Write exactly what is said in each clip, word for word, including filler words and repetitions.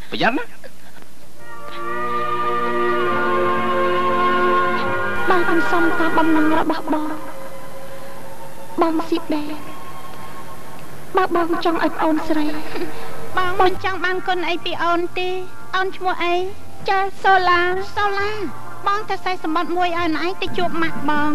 ប្រយ័ត្នណាបងបានសុំតាមបំណងរបស់បងបងស៊ីដែរបើបងចង់ឲ្យប្អូនស្រីបងមិនចង់បានគុណអីពីអូនទេអូនឈ្មោះអីចាសូឡាសូឡាបងតែសេះសម្បត្តិមួយឲ្យណៃទៅជួបម៉ាក់បង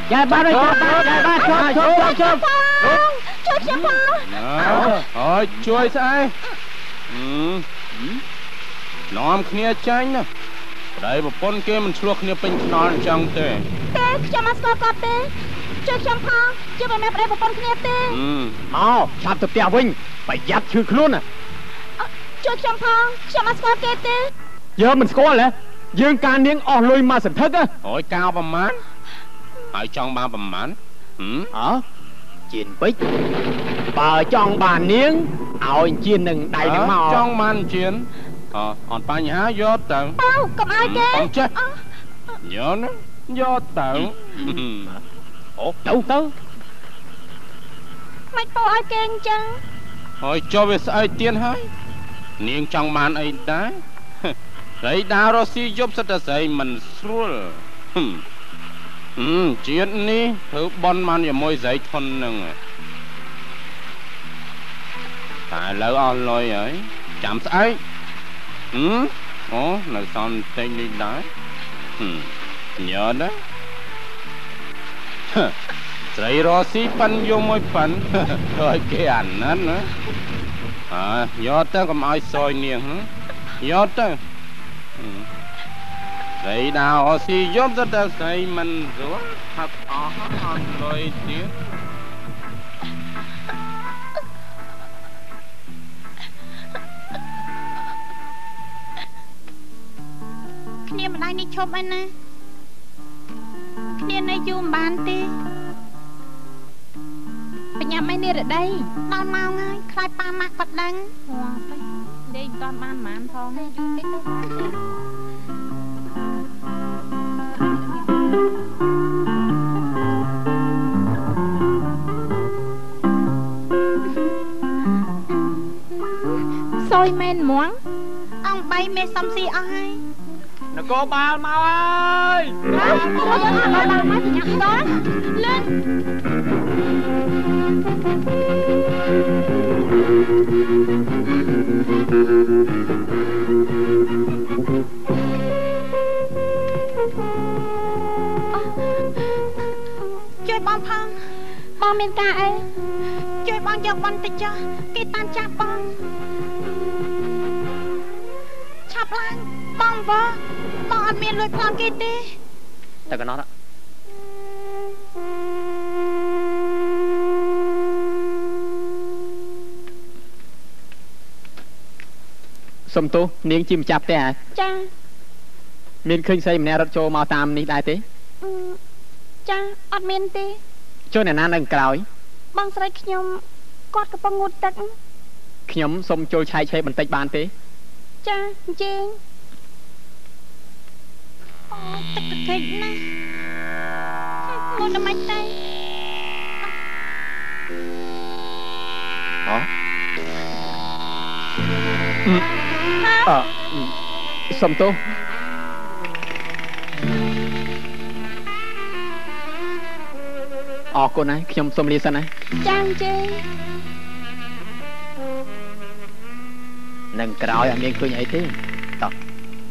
យ៉ាបាទយ៉ាបាទឈប់ឈប់ឈប់ឈប់ជួយខ្ញុំផងអូយជួយស្អីនាំគ្នាចាញ់ណាប្តីប្រពន្ធគេមិនឆ្លោះគ្នាពេញខ្នល់អញ្ចឹងទេទេខ្ញុំអត់ស្គាល់គាត់ទេជួយខ្ញុំផងជួយមិនមែនប្តីប្រពន្ធគ្នាទេមកឆាប់ទៅផ្ទះវិញប្រយ័ត្នឈឺខ្លួនណាជួយខ្ញុំផងខ្ញុំអត់ស្គាល់គេទេយើងមិនស្គាល់ហ៎យើងការនាងអស់លុយមកសន្ធឹកអូយកៅប្រមាណហើយចង់បានប្រមាណអើជៀនពេជ្របើចង់បាននាងឲ្យជៀននឹងដៃនឹងមកចង់បានជៀនអអត់បញ្ហាយកទៅអើកុំឲ្យគេកុំចេះយកណាយកទៅអូទៅទៅមិនពោឲ្យគេអញ្ចឹងហើយចុះវាស្អីទៀតហើយនាងចង់បានអីដែរស្រីដើររស់ស៊ីយប់សិតតែស្រីមិនស្រួលហឹមហឹមជាតិនេះធ្វើបន់បានជាមួយស្រីធន់នឹងតែឥឡូវអស់លុយហើយចាំស្អែកហឹមអូនៅសល់តិចនេះដែរហឹមញ៉ាំណាស្រីរស់ស៊ីប៉ាន់យកមួយប៉ាន់ឲ្យគេអាណិតណាអើយកទៅកុំឲ្យសយនាងយកទៅស្រីដើរអស៊ីយប់ទៅតែស្រីមិនស្រួលហាត់អស់អត់លុយទៀតគ្នាម្ដាយនេះឈប់ឯណាគ្នានៅយូរមិនបានទេបញ្ញាមិននេះរដីដល់ម៉ោងហើយខ្លាចប៉ាម៉ាក់គាត់ដឹងអូទៅដេកមិនបានបានផងយូរតិចទៅសយមែនហ្មងអង្គបីមេសំស៊ីអស់ហើយនគរបាលមកហើយចូលយកមកដល់មកញ៉ាំដល់លឿនជួយបងផងបងមានការអីជួយបងយកបន្តិចចុះគេតាមចាប់បងឆាប់ឡើងបងវ៉បងអត់មានលុយប្លន់គេទេតែកណោះសុំទោសនាងជាម្ចាស់ផ្ទះហ៎ចាមានឃើញស្រីម្នាក់រត់ចូលមកតាមនេះដែរទេចាអត់មានទេចូលអ្នកណានៅក្រោយបងស្រីខ្ញុំគាត់កំពុងងូតទឹកខ្ញុំសុំចូលឆែកឆេរបន្តិចបានទេចាអញ្ជើញអូទឹកទឹកកិច្ចណាស់ងូតមិនទៅអូអឺសុំទោសអរគុណហើយខ្ញុំសូមលាសិនណាចាអញ្ជើញនឹងក្រោយអត់មានឃើញអីទេតោះ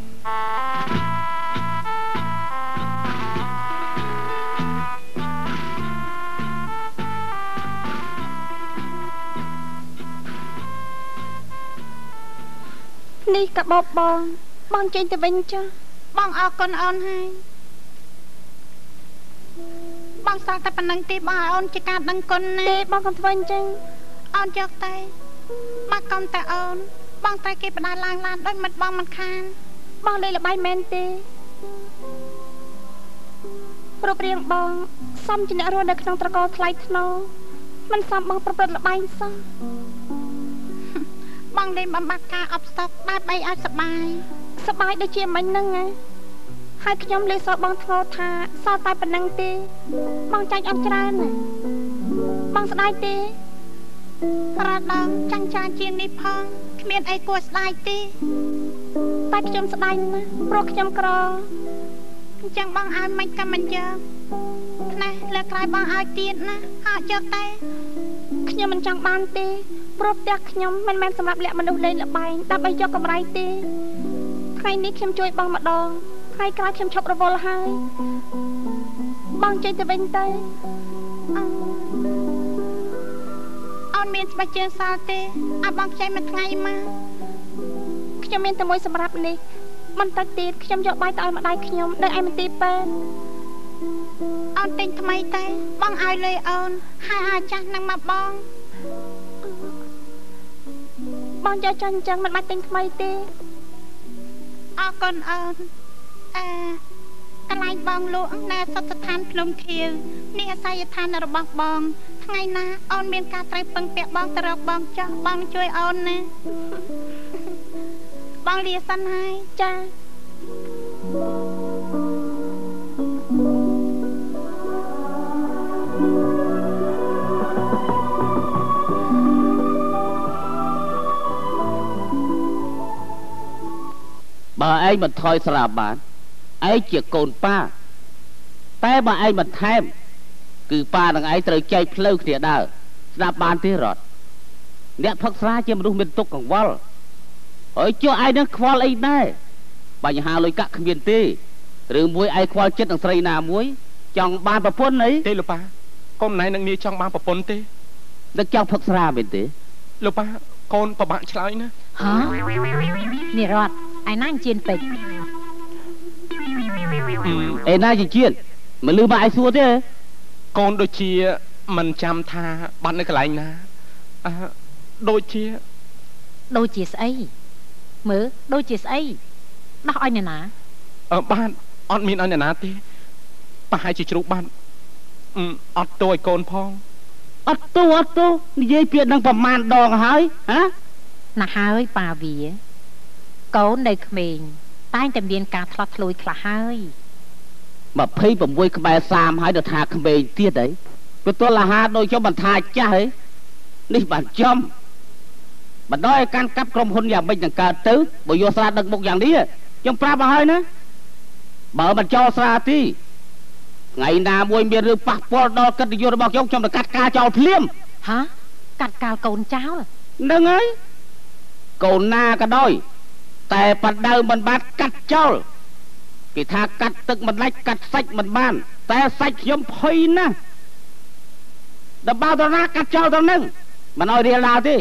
នេះកាបបបងបងចេញទៅវិញចុះបងអរគុណអូនហើយបងសល់តែប៉ុណ្្នឹងទេបងឲ្យអូនជាការដឹងគុណណាទេបងកុំធ្វើអញ្ចឹងអូនយកតែមកកុំតែអូនបងតែគេបដាឡើងឡានដូចមិត្តបងមិនខានបងលេងល្បែងមែនទេរូបរាងបងសមជាអ្នករស់នៅក្នុងត្រកូលថ្លៃថ្នូរមិនសមបងប្រព្រឹត្តល្បែងសោះបងលេងបំបត្តិការអបស្តុកបែបបីឲ្យសបាយសបាយដូចជាមិញហ្នឹងណាហើយខ្ញុំលេសបងធ្ងោថាសល់តែប៉ុណ្្នឹងទេបងចាញ់អត់ច្រើនណាបងស្ដាយទេរ៉ាដងចាញ់ច្រើនជាងនេះផងគ្មានអីគួរស្ដាយទេតែខ្ញុំស្ដាយណាស់ព្រោះខ្ញុំក្រអញ្ចឹងបងឲ្យមិនក៏មិនយកណែលើក្រោយបងឲ្យទៀតណាអត់យកតែខ្ញុំមិនចង់បានទេព្រោះផ្ទះខ្ញុំមិនមែនសម្រាប់លាក់មនុស្សលេងល្បែងដើម្បីយកកម្រៃទេថ្ងៃនេះខ្ញុំជួយបងម្ដងថ្ងៃក្រោយខ្ញុំឈប់រវល់ហើយបងចេញទៅវិញទៅអូនមានស្បែកជើងសល់ទេឲ្យបងខ្ចីមួយថ្ងៃមកខ្ញុំមានតែមួយសម្រាប់នេះបន្តិចទៀតខ្ញុំយកបាយទៅឲ្យម្ដាយខ្ញុំនៅឯមន្ទីរពេទ្យអូនទិញថ្មីតែបងឲ្យលុយអូនហើយអាចាស់នឹងមកបងបងយកចាញ់អញ្ចឹងមិនបាច់ទិញថ្មីទេអរគុណអូនអឺកន្លែងបងលក់នៅសុទ្ធស្ថានភ្នំខៀវនេះអាស័យដ្ឋានរបស់បងថ្ងៃណាអូនមានការត្រូវពឹងពាក់បងទៅរកបងចាស់បងជួយអូនណាបងលាសិនហើយចាបើឯងមិនថយស្លាប់បានឯងជាកូនប៉ាតែបើឯងមិនថែមគឺប៉ានឹងឯងត្រូវចែកផ្លូវគ្នាដើរស្ដាប់បានទេរត់អ្នកផឹកស្រាជាមនុស្សមានទុកកង្វល់ហើយចុះឯងនឹងខ្វល់អីដែរបញ្ហាលុយកាក់គ្មានទេឬមួយឯងខ្វល់ចិត្តនឹងស្រីណាមួយចង់បានប្រពន្ធអីទេលោកប៉ាកូនណៃនឹងនាយចង់បានប្រពន្ធទេនឹងចង់ផឹកស្រាមែនទេលោកប៉ាកូនពិបាកឆ្លើយណាហ៎នេះរត់ឯណាជៀនពេជ្រឯណាជាជាតិមិនលឺមកឯងសួរទេកូនដូចជាមិនចាំថាបាត់នៅកន្លែងណាអឺដូចជាដូចជាស្អីមើលដូចជាស្អីដោះឲ្យអ្នកណាអឺបានអត់មានឲ្យអ្នកណាទេប្រហែលជាជ្រូកបានអត់ទោឲ្យកូនផងអត់ទោអត់ទោនិយាយពាក្យនឹងប្រមាណដងហើយហ៎ណាហើយប៉ាវាកូននៅក្មេងតែងតែមានការឆ្លោះឆ្លួយខ្លះហើយยี่สิบหกក្បែរសាមហើយទៅថាក្មេងទៀតអីក៏ទល់អាហារដូចខ្ញុំបន្ថាចាស់ហីនេះបានចំបណ្ដោយឲ្យកាន់កាប់ក្រុមហ៊ុនយ៉ាងម៉េចនឹងកើតទៅបើយកស្រាដឹកមុខយ៉ាងនេះខ្ញុំប្រាប់មកហើយណាបើមិនចោលស្រាទីថ្ងៃណាមួយមានរឿងប៉ះពាល់ដល់កិត្តិយសរបស់ខ្ញុំខ្ញុំទៅកាត់ការចោលភ្លាមហាកាត់កាលកូនចោលហ្នឹងហើយកូនណាក៏ដោយតែប៉ដៅមិនបានកាត់ចោលគេថាកាត់ទឹកមិនដាច់កាត់សាច់មិនបានតែសាច់ខ្ញុំភ័យណាស់ដល់បើតណាកាត់ចោលទៅនឹងមិនឲ្យរៀលណាទេ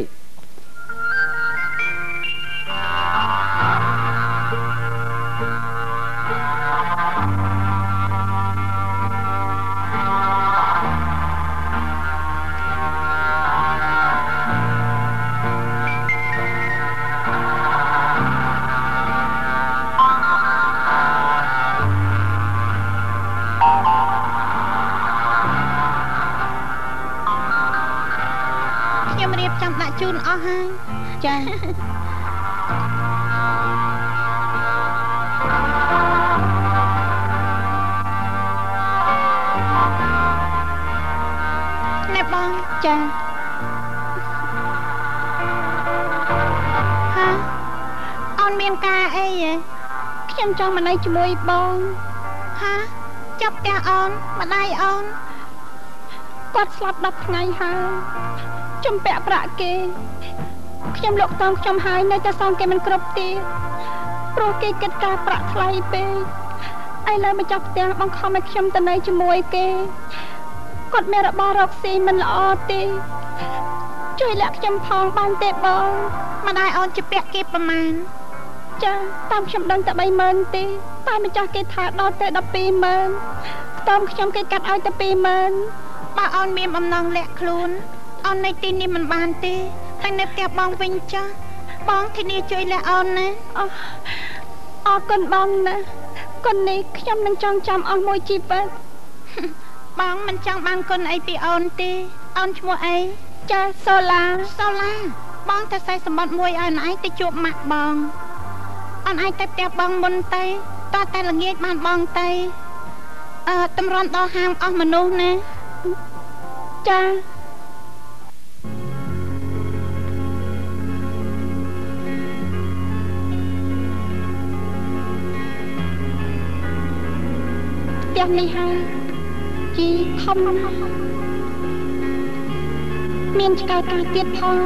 ជូនអស់ហើយចាណែបងចាហាអូនមានការអីហ៎ខ្ញុំចង់មកនៅជាមួយបងហាចាប់ផ្ទះអូនម្ដាយអូនគាត់ស្លាប់ដប់ថ្ងៃហើយចំពាក់ប្រាក់គេខ្ញុំលក់តោងខ្ញុំហើយនៅតែសងគេមិនគ្រប់ទៀតព្រោះគេគិតការប្រាក់ថ្លៃពេកឥឡូវម្ចាស់ផ្ទះបង្ខំឲ្យខ្ញុំទៅនៅជាមួយគេគាត់មានរបររកស៊ីមិនល្អទេជួយលាក់ខ្ញុំផងបានទេបងម្ដាយអូនជាពាក់គេប្រមាណចាតាមខ្ញុំដឹងតែបីម៉ឺនទេតែម្ចាស់គេថាដល់ទៅដប់ពីរម៉ឺនតាមខ្ញុំគេកាត់ឲ្យតែពីរម៉ឺនបើអូនមានបំណងលាក់ខ្លួនអូននៅទីនេះមិនបានទេតែនៅផ្ទះបងវិញចាស់បងធានាជួយលាក់អូនណាអរគុណបងណាគុណនេះខ្ញុំនឹងចងចាំអស់មួយជីវិតបងមិនចង់បានគុណអីពីអូនទេអូនឈ្មោះអីចាសូឡាសូឡាបងតែใส่សម្បត្តិមួយឲ្យអូនឯងទៅជួបម៉ាក់បងអូនឯងទៅផ្ទះបងមុនទៅតោះតែល្ងាចបានបងទៅអឺតម្រាំដល់ហាងអស់មនុស្សណាចាផ្ទះនេះហើយជីធំមានឆ្កែកាទៀតផង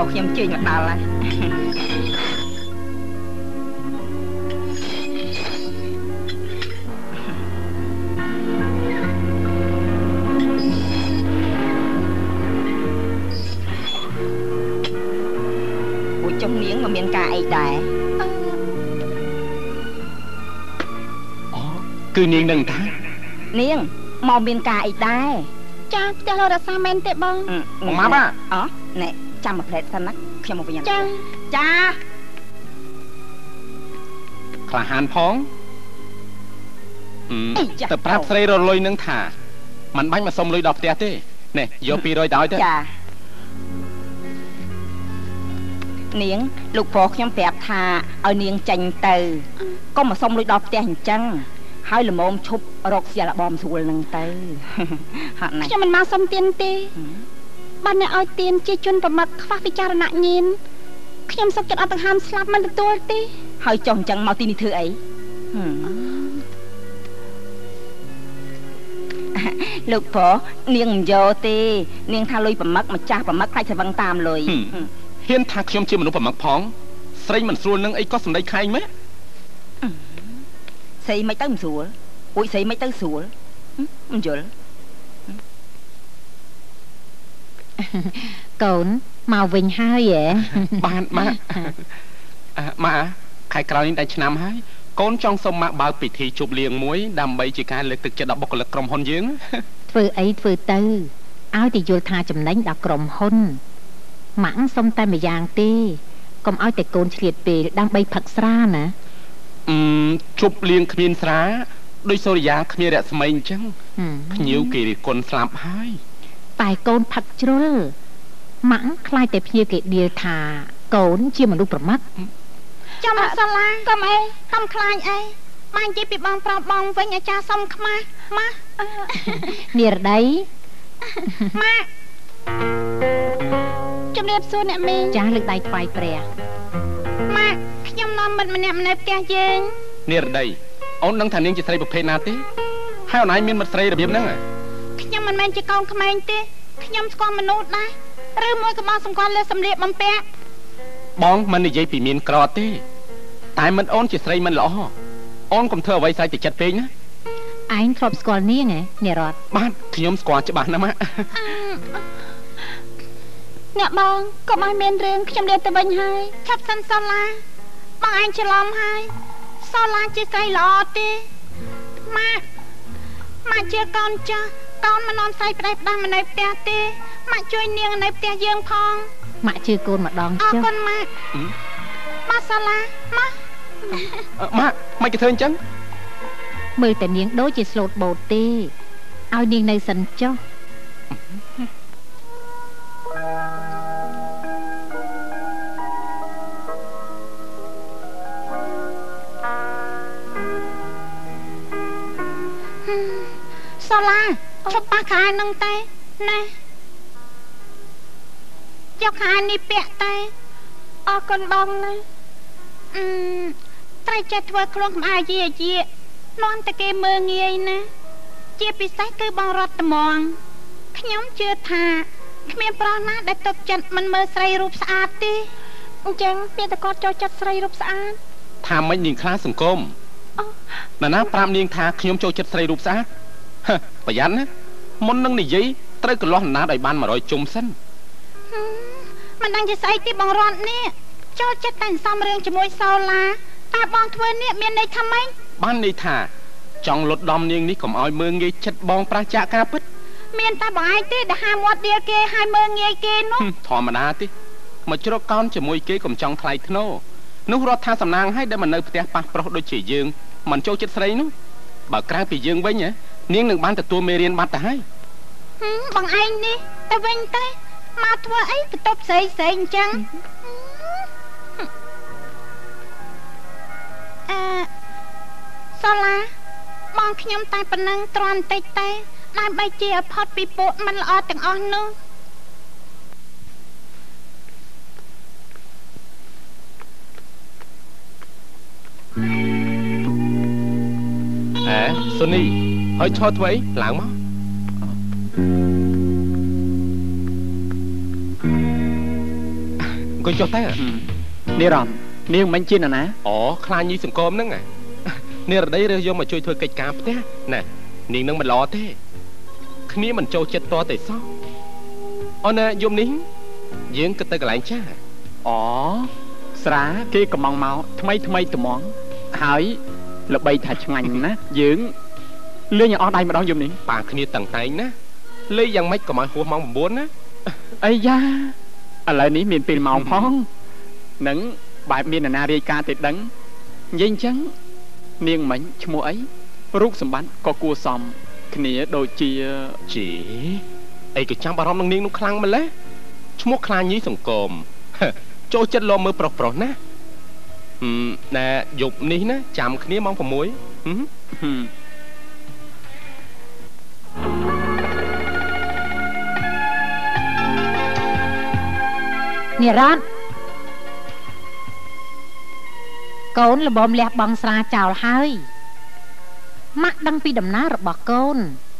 ខ្ញុំជើញមកដល់ហើយពួកចុងនាងមកមានការអីដែរអូគឺនាងនឹងថានាងមកមានការអីដែរចាផ្ទះលោករក្សាមែនទេបងមកម៉ាប់អូណែចាំមកផ្លែសិនណាខ្ញុំមកវិញចាចាក្លាហានផងតែប្រាប់ស្រីរលុយនឹងថាมันបាញ់មកសុំលុយដល់ផ្ទះទេនេះយកពីររយទៅឲ្យទៅចានាងលោកប្រុសខ្ញុំប្រាប់ថាឲ្យនាងចាញ់ទៅកុំមកសុំលុយដល់ផ្ទះអញ្ចឹងហើយល្មមឈប់រកស្យាលបងស្រួលនឹងទៅហត់ណាស់ខ្ញុំមិនមកសុំទានទេបានអ្នកឲ្យទានជាជនប្រមឹកខ្វះវិចារណញ្ញាណខ្ញុំសុខចិត្តអត់ដង្ហើមស្លាប់មិនទទួលទេហើយចុះអញ្ចឹងមកទីនេះធ្វើអីលោកប្រុសនាងមិនយកទេនាងថាលុយប្រមឹកម្ចាស់ប្រមឹកខ្លាចស្វឹងតាមលុយហ៊ានថាខ្ញុំជាមនុស្សប្រមឹកផងស្រីមិនស្រួលនឹងអីក៏សម្ដីខែងម៉េចស្រីមិនទៅមិនស្រួលអួយស្រីមិនទៅស្រួលមិនយល់កូនមកវិញហើយហ៎បានម៉ាក់ម៉ាក់ខែក្រោយនេះដល់ឆ្នាំហើយកូនចង់សុំម៉ាក់បើកពិធីជប់លៀងមួយដើម្បីជាការលើកទឹកចិត្តដល់បុគ្គលិកក្រុមហ៊ុនយើងធ្វើអីធ្វើទៅឲ្យតែយល់ថាចំណេញដល់ក្រុមហ៊ុនម៉ាក់សុំតែម្យ៉ាងទេកុំឲ្យតែកូនឆ្លៀតពេលដើម្បីផឹកស្រាណាអឺជប់លៀងគ្មានស្រាដោយសូរិយាគ្មានរស្មីអញ្ចឹងភ្ញៀវគេរិះគន់ស្លាប់ហើយតែកូនផឹកជ្រុលម៉ាក់ខ្លាចតែភ្ញៀវគេដៀលថាកូនជាមនុស្សប្រមាថចាំអសាឡាកុំអីកុំខ្លាចអីម៉ាក់និយាយពីបងប្រុសបងវិញអាចារ្យសុំខ្មាស់ម៉ាស់នារដីម៉ាក់ជំរាបសួរអ្នកមីងចាស់លើកដៃថ្វាយព្រះម៉ាក់ខ្ញុំនាំមិត្តម្នាក់នៅផ្ទះយើងនារដីអូនដឹងថានាងជាស្រីប្រភេទណាទេហើយអូនឯងមានមិត្តស្រីរបៀបហ្នឹងខ្ញុំមិនមែនជាកូនក្មេងទេខ្ញុំស្គាល់មនុស្សដែរឬមួយក៏បងសម្គាល់លើសម្លៀកបំពាក់បងមិននិយាយពីមានក្រទេតែមិនអូនជាស្រីមិនល្អអូនកុំធ្វើអ្វីស្រេចទៅចិត្តពេកណាឯងធ្លាប់ស្គាល់នាងហ៎នារតបាទខ្ញុំស្គាល់ច្បាស់ណាស់ម៉ាក់អ្នកបងកុំឲ្យមានរឿងខ្ញុំលាទៅវិញហើយឆាប់សិនសូឡាបងឯងច្រឡំហើយសូឡាជាស្រីល្អទេម៉ាក់ម៉ាក់ជាកូនចាស់កូនមិននាំស្រីប្តីផ្ដាស់មកនៅផ្ទះទេម៉ាក់ជួយនាងនៅផ្ទះយើងផងម៉ាក់ជឿកូនម្ដងចុះអរគុណម៉ាក់ម៉ាក់សាឡាម៉ាក់ម៉ាក់មិនគេធ្វើអញ្ចឹងមើលតែនាងដូចជាស្លូតបូតទេឲ្យនាងនៅសិនចុះសូឡាជប់ប៉ះខែនឹងតែណាយកខែនេះពាក់តែអរគុណបងណាអឺត្រូវចេះធ្វើខ្លួនខ្មៅយាយានាំតែគេមើងងាយណាជាពិសេសគឺបងរត់ត្មងខ្ញុំជឿថាគ្មានប្រុសណាដែលទប់ចិត្តមិនមើលស្រីរូបស្អាតទេអញ្ចឹងពាក្យតែគាត់ចូលចិត្តស្រីរូបស្អាតថាមិននាងខ្លាសង្គមណាណាប្រាប់នាងថាខ្ញុំចូលចិត្តស្រីរូបស្អាតប្រយ័ត្នណាមុននឹងនិយាយត្រូវកន្លោះណាដល់ឲ្យបានមួយរយជុំសិនមិនដឹងជាស្អីទេបងរត់នេះចូលចិត្តតែសំរឿងជាមួយសូឡាតែបងធ្វើនេះមានន័យថាម៉េចបានន័យថាចង់លុតដំនាងនេះកុំឲ្យមើងងាយចិត្តបងប្រះចាកការពិតមានតែបងឯងទេដែលហាមាត់ដៀលគេឲ្យមើងងាយគេនោះធម្មតាទេមកជ្រកកោនជាមួយគេកុំចង់ថ្លៃធ្នូនោះរត់ថាសំណាងឲ្យដែលមកនៅផ្ទះប៉ះប្រុសដូចជាយើងមិនចូលចិត្តស្រីនោះបើក្រៅពីយើងវិញនាងនឹងបានទទួលមេរៀនបាត់ទៅហើយបងឯងនេះទៅវិញទៅមកធ្វើអីបន្ទប់ស្រីស្រីអញ្ចឹងអឺសូឡាបងខ្ញុំតែប៉ុណ្ណឹងទ្រាំតិចតែដើម្បីជាឲ្យផុតពីពួកមិនល្អទាំងអស់នោះអេសូនីហើយឈរធ្វើអីឡើងមកអង្គុយចុះទៅនេះរំនាងមិនជិនណាអូខ្លាញញីសង្គមហ្នឹងនាងរដីរើសយកមកជួយធ្វើកិច្ចការផ្ទះណែនាងនឹងមិនល្អទេគ្នាមិនចូលចិត្តតតែសោះអូនណាយប់នេះយើងគិតទៅកន្លែងចាអូស្រាគេកំងមកថ្មីថ្មីត្មងហើយល្បីថាឆ្ងាញ់ណាយើងលេងឲ្យអស់ដៃម្ដងយប់នេះប៉ាគ្នាតឹងតែងណាលេងយ៉ាងម៉េចកុំឲ្យហួសម៉ោង៩ណាអីយ៉ាឥឡូវនេះមានពេលម៉ោងផងនឹងបែបមាននរណារាយការណ៍ទៅដឹងនិយាយអញ្ចឹងនាងមិញឈ្មោះអីរូបសម្បត្តិក៏គួរសមគ្នាដូចជាជីអីក៏ចាំបារម្ភនឹងនាងនោះខ្លាំងម្ល៉េះឈ្មោះខ្លាញីសង្គមចូលចិត្តលមមើលប្រុសប្រុសណាណែយប់នេះណាចាំគ្នាម៉ោង6 នេះរ៉ាត់កូនល្បំលះបង់ស្រាចោលហើយម៉ាក់ដឹងពីដំណើររបស់កូ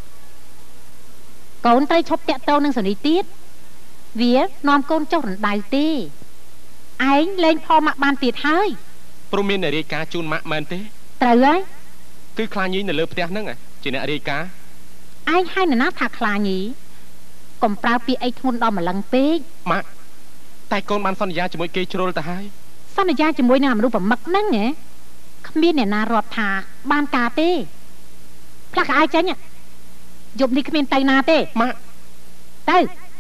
នកូនត្រូវឈប់តាក់ទងនឹងសនីទៀតវានាំកូនចុះរណ្ដៅទេឯងលេងផម៉ាក់បានទៀតហើយព្រមមានអ្នករាយការណ៍ជូនម៉ាក់មែនទេត្រូវហើយគឺខ្លាញីនៅលើផ្ទះហ្នឹងជាអ្នករាយការណ៍ឯងហើយនរណាថាខ្លាញីកុំប្រើពាក្យអីធ្ងន់ដល់ម្លឹងពេកម៉ាក់តែកូនបានសន្យាជាមួយគេជ្រុលទៅហើយសន្យាជាមួយនឹងមនុស្សប្រមឹកហ្នឹងហ៎គ្មានអ្នកណារាប់ថាបានការទេផ្លាស់ក្អាយចេញយប់នេះគ្មានទៅណាទេម៉ាក់ទៅ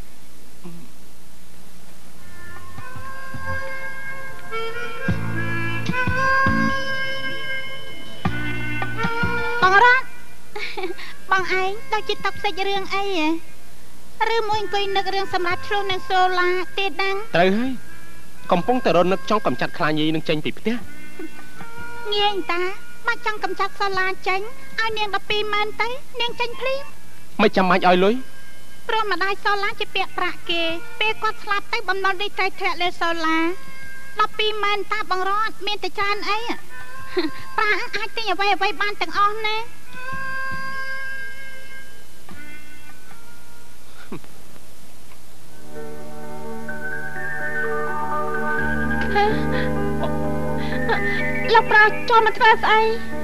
បងរ៉ាត់បងឯងដូចជាតបសេចរឿងអីហ៎ឬមួយអង្គុយនឹករឿងសម្រាប់ឆ្លុះនឹងសូឡាទេដាំងត្រូវហើយកំពុងតែរនឹកចង់កំចាត់ខ្លាញីនឹងចេញពីផ្ទះងាយតាមកចង់កំចាត់សូឡាចេញឲ្យនាងដប់ពីរម៉ឺនទៅនាងចេញភ្លាមមិនចាំបាច់ឲ្យលុយព្រោះម្ដាយសូឡាជាពាក្យប្រាក់គេពេលគាត់ស្លាប់ទៅបំណុលដីត្រីធ្លាក់លើសូឡាដប់ពីរម៉ឺនតាបងរត់មានតែច្រើនអីប្រាក់អាចទិញអ្វីអ្វីបានទាំងអស់ណាលោកប្រាចូលមកធ្វើស្អី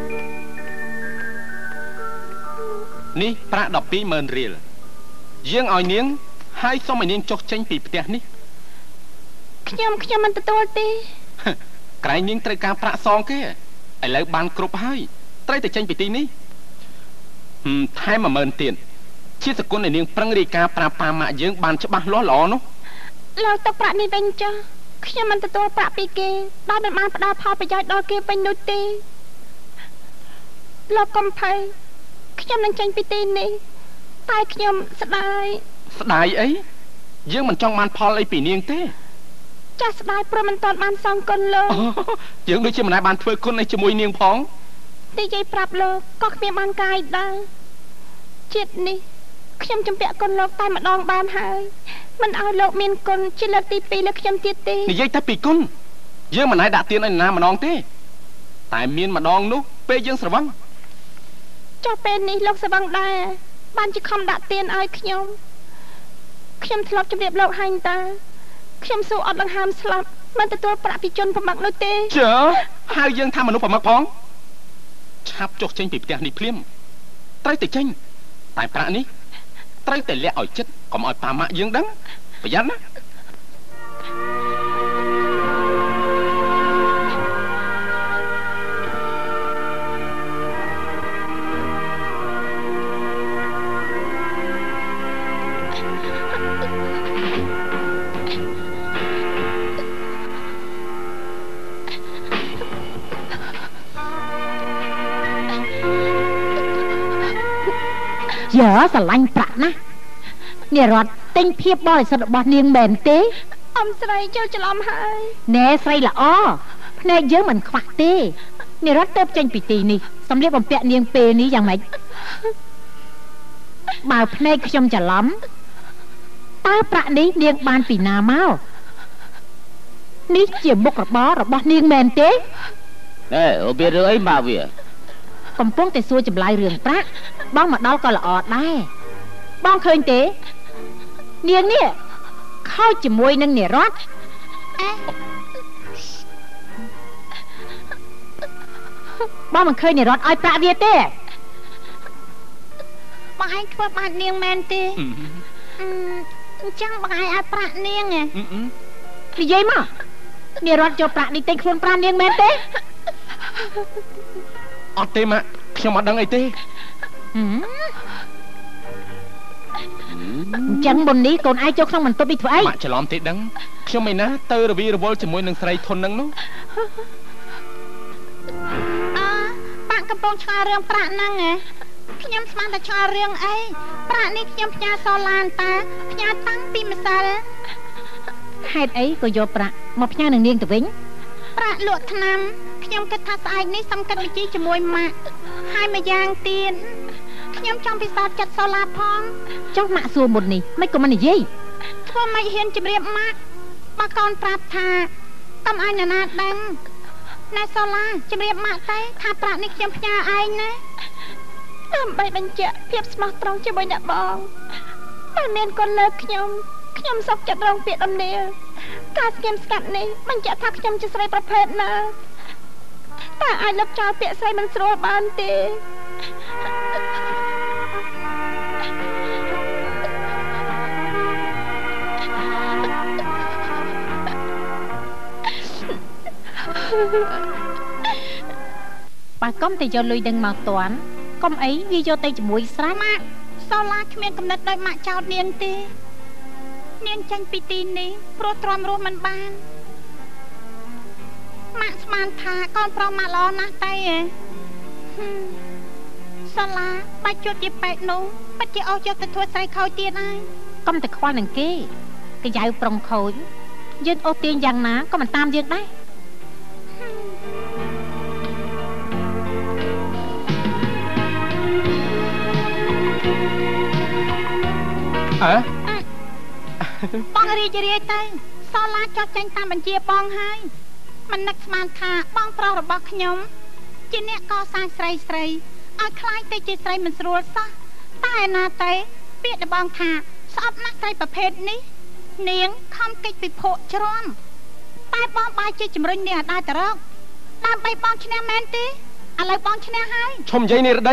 នេះប្រាក់ដប់ពីរម៉ឺនរៀលយើងឲ្យនាងហើយសុំឲ្យនាងចុះចេញពីផ្ទះនេះខ្ញុំខ្ញុំមិនទទួលទេក្រែងនាងត្រូវការប្រាក់សងគេឥឡូវបានគ្រប់ហើយត្រូវតែចេញពីទីនេះថែមមួយម៉ឺនទៀតជាសគុណឲ្យនាងប្រឹងរាយការណ៍ប្រាប់ប៉ាម៉ាក់យើងបានច្បាស់លាស់ល្អនោះលោកទុកប្រាក់នេះវិញចុះខ្ញុំមិនទទួលប្រាក់ពីគេដោយមិនបានផ្ដល់ផលប្រយោជន៍ដល់គេវិញនោះទេលោកកំភៃខ្ញុំនឹងចេញពីទីនេះតែខ្ញុំស្ដាយស្ដាយអីយើងមិនចង់បានផលអីពីនាងទេចាស់ស្ដាយព្រោះមិនទាន់បានសងគុណលោកយើងដូចជាមិនដែលបានធ្វើគុណអីជាមួយនាងផងទីយាយប្រាប់លោកក៏គ្មានបានកាយដែរជាតិនេះខ្ញុំជំពាក់គុណលោកតែម្ដងបានហើយមិនឲ្យលោកមានគុណជាលើកទីពីរលើខ្ញុំទៀតទេនិយាយតែពីគុណយើងមិនអាចដាក់ទានឲ្យណាម្ដងទេតែមានម្ដងនោះពេលយើងស្រវឹងចុះពេលនេះលោកស្រវឹងដែរបានជាខំដាក់ទានឲ្យខ្ញុំខ្ញុំធ្លាប់ជម្រាបលោកហើយតាខ្ញុំសួរអត់ដង្ហើមស្លាប់មិនទទួលប្រាក់ពីជនប្រមឹកនោះទេចើហើយយើងថាមនុស្សប្រមឹកផងឆាប់ចុះចេញពីផ្ទះនេះភ្លាមត្រូវតែចេញតែប្រាក់នេះត្រូវតែលាក់ឲ្យចិត្តកុំឲ្យប៉ាម៉ាក់យើងដឹងប្រយ័ត្នណាយើស្រឡាញ់ប្រាក់ណានេះរត់ទិញភាពបរិសុទ្ធរបស់នាងមែនទេអ៊ំស្រីចូលច្រឡំហើយណែស្រីល្អភ្នែកយើងមិនខ្វះទេនេះរត់ទៅចេញពីទីនេះសម្លៀកបំពាក់នាងពេលនេះយ៉ាងម៉េចបើភ្នែកខ្ញុំច្រឡំតើប្រាក់នេះនាងបានពីណាមកនេះជាមុខរបររបស់នាងមែនទេអេអូវារឿងអីមកវាកំពុងតែសួរចម្លើយរឿងប្រាក់បងមកដល់ក៏ល្អដែរបងឃើញទេនាងនេះខោជាមួយនឹងនាងរត់បងមិនឃើញនាងរត់ឲ្យប្រាក់វាទេបងឯងធ្វើបាបនាងមែនទេអញ្ចឹងបងឯងឲ្យប្រាក់នាងហ៎និយាយមកនាងរត់យកប្រាក់នេះទិញខ្លួនប្រាក់នាងមែនទេអត់ទេម៉ាក់ខ្ញុំអត់ដឹងអីទេអញ្ចឹងមុននេះកូនឯងចូលក្នុងបន្ទប់នេះធ្វើអីម៉ាក់ច្រឡំទេដឹងខ្ញុំឯណាទៅរវីរវល់ជាមួយនឹងស្រីធុនហ្នឹងនោះអើប៉ាក់កំពុងឆ្លើយរឿងប្រាក់ហ្នឹងហ៎ខ្ញុំស្មានតែឆ្លើយរឿងអីប្រាក់នេះខ្ញុំផ្ញើសូឡានតាផ្ញើតាំងពីម្សិលហេតុអីក៏យកប្រាក់មកផ្ញើនឹងនាងទៅវិញប្រាក់លក់ថ្នាំខ្ញុំគិតថាស្អែកនេះសំកិតវិជីជាមួយម៉ាក់ហើយម្យ៉ាងទៀតខ្ញុំចង់ពិសោធន៍ចិត្តសូឡាផងចុះម៉ាក់សួរមុននេះមិនក៏មិននិយាយធ្វើមិនហ៊ានជម្រាបម៉ាក់បើកូនប្រាប់ថាកុំឲ្យនរណាដឹងណែសូឡាជម្រាបម៉ាក់ទៅថាប្រាក់នេះខ្ញុំផ្ញើឯងណាដើម្បីបញ្ជាក់ភាពស្មោះត្រង់ជាមួយអ្នកបងតែមានកូនលើកខ្ញុំខ្ញុំសុខចិត្តរងពាក្យដំណៀលការស្គមស្កាត់នេះបញ្ជាក់ថាខ្ញុំជាស្រីប្រភេទណាតែអាចលុបចោលពាក្យស្រីមិនស្រួលបានទេបើកុំតែយកលុយដឹងមកតាន់កុំអីវាយកទៅជាមួយស្រាម៉ាក់សូឡាគ្មានកំណត់ដោយម៉ាក់ចោតនាងទេនាងចាញ់ពីទីនេះព្រោះទ្រាំរស់មិនបានម៉ាក់ស្មានថាកូនប្រុសម៉ាក់ល្អណាស់តែហ៎សូឡាបាច់ជួបជាប៉ែកនោះពិតជាអស់យកទៅធ្វើស្រីខូចទៀតហើយកុំតែខ្វល់នឹងគេកាយៅប្រុងខូចយើងអូសទាញយ៉ាងណាក៏មិនតាមយើងដែរអើបងរីករាយទៅសូឡាចោះចាញ់តាមបញ្ជាបងហើយមិននឹកស្មានថាបងប្រុសរបស់ខ្ញុំជាអ្នកកសាងស្រីស្រីឲ្យខ្លាយទៅជាស្រីមិនស្រួលសោះតែណាទៅពាក្យរបស់ថាស្អប់ណាស់ស្រីប្រភេទនេះនាងខំកិច្ចពិភពជ្រាំតែបងបាយជាជំរុញនាងឲ្យដើរទៅរកដើម្បីបងឈ្នះមែនទេឥឡូវបងឈ្នះហើយឈុំនិយាយនេះរដី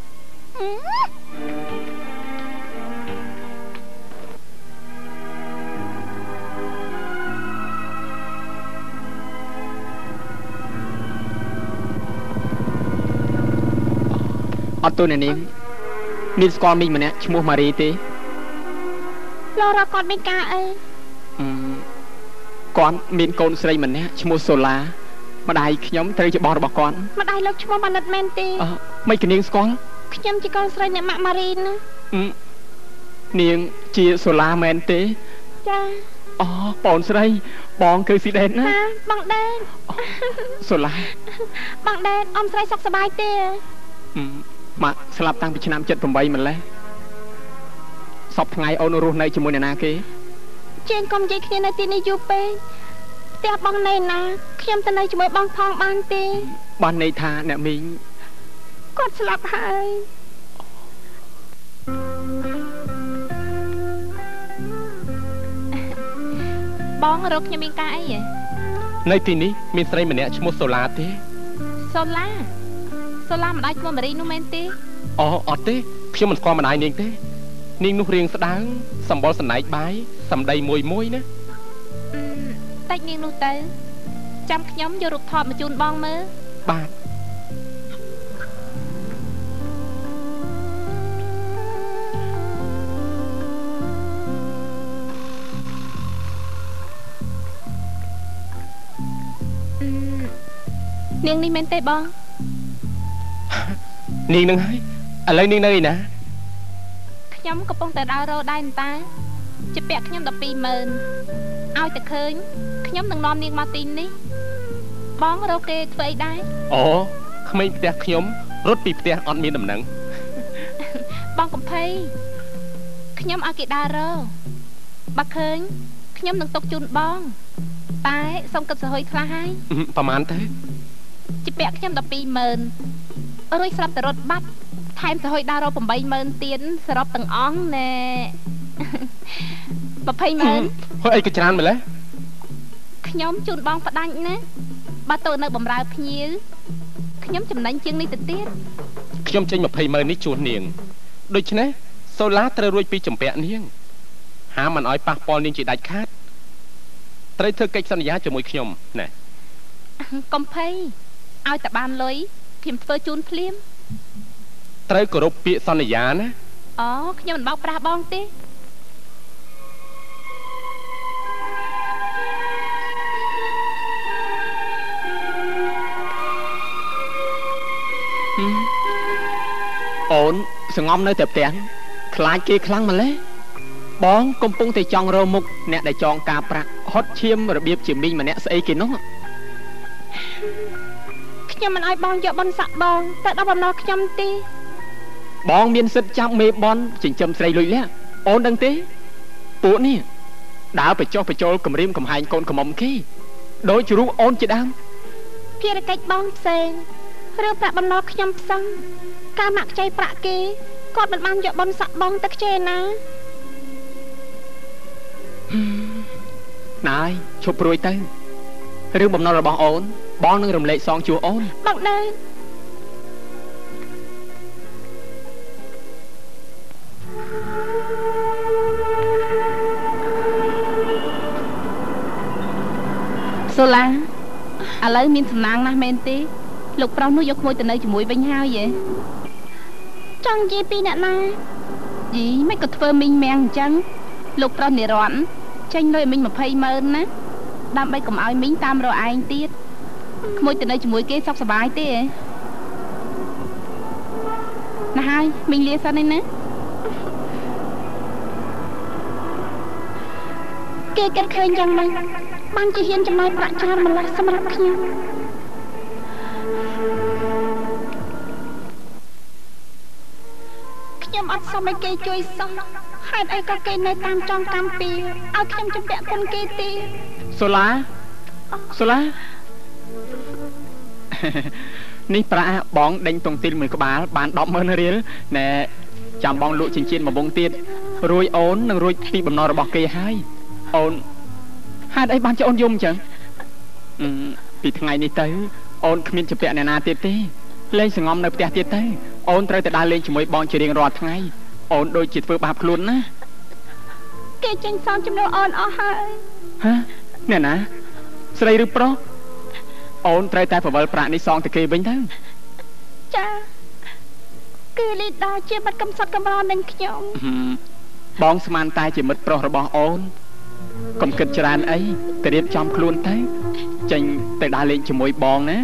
អត់ទូអ្នកនាងមានស្គាល់មីងម្នាក់ឈ្មោះម៉ារីទេលោករកគាត់មានការអីគាត់មានកូនស្រីម្នាក់ឈ្មោះសូឡាម្ដាយខ្ញុំត្រូវជាបងរបស់គាត់ម្ដាយលោកឈ្មោះបណ្ឌិតមែនទេអឺមិនគនាងស្គាល់ខ្ញុំជាកូនស្រីអ្នកម៉ាក់ម៉ារីណានាងជាសូឡាមែនទេចាអូបងស្រីបងគឺស៊ីដេតណាបងដេតសូឡាបងដេតអ៊ំស្រីសុខសប្បាយទេម៉ាក់ស្លាប់តាំងពីឆ្នាំเจ็ดแปดម្លេះសពថ្ងៃអូនរស់នៅជាមួយអ្នកណាគេជេងកុំនិយាយគ្នានៅទីនេះយូរពេកផ្ទះបងនៅណាខ្ញុំទៅនៅជាមួយបងផងបានទេបានន័យថាអ្នកមីងគាត់ស្លាប់ហើយបងរកខ្ញុំមានការអីហ៎នៅទីនេះមានស្រីម្នាក់ឈ្មោះសូឡាទេសូឡាសូឡាម្ដាយឈ្មោះម៉ារីនោះមែនទេអូអត់ទេខ្ញុំមិនស្គាល់ម្ដាយនាងទេនាងនោះរៀងស្ដើងសម្បល់សណ្ដែកបាយសម្ដីមួយមួយណាតិចនាងនោះទៅចាំខ្ញុំយករូបថតមកជូនបងមើលបាទនាងនេះមែនទេបងនាងនឹងហើយឥឡូវនាងនៅឯណាខ្ញុំកំពុងតែដើររកដែរតាជាពាក់ខ្ញុំដប់ពីរម៉ឺនឲ្យតែឃើញខ្ញុំនឹងនាំនាងមកទីនេះបងរកគេធ្វើអីដែរអូក្មេងផ្ទះខ្ញុំរត់ពីផ្ទះអត់មានដំណឹងបងកំភៃខ្ញុំឲ្យគេដើររកបើឃើញខ្ញុំនឹងទុកជូនបងតែសុំគិតសហុយខ្លះហើយប្រហែលទៅជាពាក់ខ្ញុំដប់ពីរម៉ឺនរួចស្រាប់តែរត់បាត់ថែមសហុយដើររកeightម៉ឺនទៀតសរុបទាំងអស់ណែ20ម៉ឺនហើយអីក៏ច្រើនម្ល៉េះខ្ញុំជូនបងផ្ដាច់ណាបើទៅនៅបំរើភ្ញៀវខ្ញុំចំណេញជាងនេះទៅទៀតខ្ញុំចេញยี่สิบម៉ឺននេះជូននាងដូច្នេះសូឡាត្រូវរួចពីចម្ពាក់នាងហាមមិនឲ្យប៉ះពាល់នាងជាដាច់ខាតត្រូវធ្វើកិច្ចសន្យាជាមួយខ្ញុំណាកុំភ័យឲ្យតែបានលុយខ្ញុំធ្វើជូនភ្លាមត្រូវគោរពពាក្យសន្យាណាអូខ្ញុំមិនបោកប្រាស់បងទេអូនសងំនៅតែផ្ទះខ្លាចគេខ្លាំងម្ល៉េះបងកំពុងតែចង់រោមុខអ្នកដែលចងការប្រាក់ហត់ឈាមរបៀបជាមីងម្នាក់ស្អីគេនោះខ្ញុំមិនឲ្យបងយកបនសាក់បងតែដល់បំណុលខ្ញុំទេបងមានសិទ្ធិចាប់មេបនចិញ្ចឹមស្រីលុយលះអូនដឹងទេពួកនេះដើរបញ្ចុះបញ្ចូលគម្រាមកំហែងកូនកំមុំគេដោយជ្រុះអូនជាដើមភារកិច្ចបងផ្សេងរឿងប្រាក់បំណុលខ្ញុំផ្សឹងកាលមកខ្ចីប្រាក់គេគាត់មិនបានយកបនសាក់បងទៅខ្ចីណាណៃឈប់ព្រួយទៅរឿងបំណុលរបស់អូនបងនឹងរំលែកសងជួអូនបងដែរសូឡាឥឡូវមានសំណាងណាស់មែនទេលោកប្រុសនោះយកក្មួយទៅនៅជាមួយវិញហើយហ៎ចង់និយាយពីអ្នកណាយីមិនក៏ធ្វើមីងមាំងអញ្ចឹងលោកប្រុសនិរ័ន្តរ៍ចេញលុយមីងยี่สิบម៉ឺនណាដើម្បីកុំឲ្យមីងតាមរកឯងទៀតក្មួយទៅនៅជាមួយគេសុខសប្បាយទេហ៎ណាហើយមីងលាសិនឯណាគេគិតឃើញយ៉ាងម៉េចបានជាហ៊ានចំណាយប្រាក់ច្រើនម្ល៉េះសម្រាប់ខ្ញុំខ្ញុំអត់សមឲ្យគេជួយសោះហេតុអីក៏គេនៅតាមចងកម្មពីឲ្យខ្ញុំជំពាក់គុណគេទេសូឡាសូឡានេះប្រាក់បងដេញតុងទីលមួយក្បាលបានដប់ម៉ឺនរៀលណែចាំបងលក់ចិញ្ចៀនមួយវងទៀតរួយអូននឹងរួចពីបំណុលរបស់គេហើយអូនហេតុអីបានជាអូនយំអញ្ចឹងពីថ្ងៃនេះទៅអូនគ្មានជំពាក់អ្នកណាទៀតទេលេងសងំនៅផ្ទះទៀតទៅអូនត្រូវតែដើរលេងជាមួយបងជារៀងរាល់ថ្ងៃអូនដូចជាធ្វើបាបខ្លួនណាគេចេញសងចំណូលអូនអស់ហើយហ៎អ្នកណាស្រីឬប្រុសអូនត្រូវតែប្រវល់ប្រាក់នេះសងទៅគេវិញទៅចាគឺលីដាជាមិត្តកំសត់កំរនឹងខ្ញុំបងស្មានតែជាមិត្តប្រុសរបស់អូនកុំគិតច្រើនអីទៅរៀបចំខ្លួនទៅចេញទៅដើរលេងជាមួយបងណា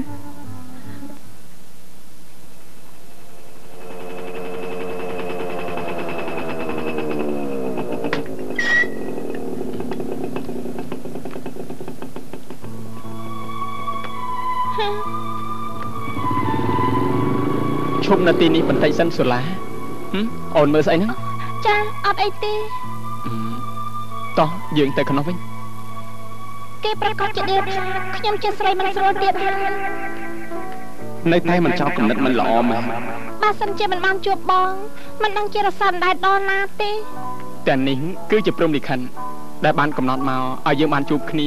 ឈប់នៅទីនេះបន្តិចសិនសូឡាអូនមើលស្អីហ្នឹងចាអត់អីទេតោះយើងទៅក្នុងវិញគេប្រកាសជាដេកថាខ្ញុំជាស្រីមិនស្រួលទៀតហើយនៅតែមិនចោលគំនិតមិនល្អមកបើសិនជាមិនបានជួបបងមិនដឹងជារសានដែរដល់ណាទេតែនេះគឺជាព្រំលិខិតដែលបានកំណត់មកឲ្យយើងបានជួបគ្នា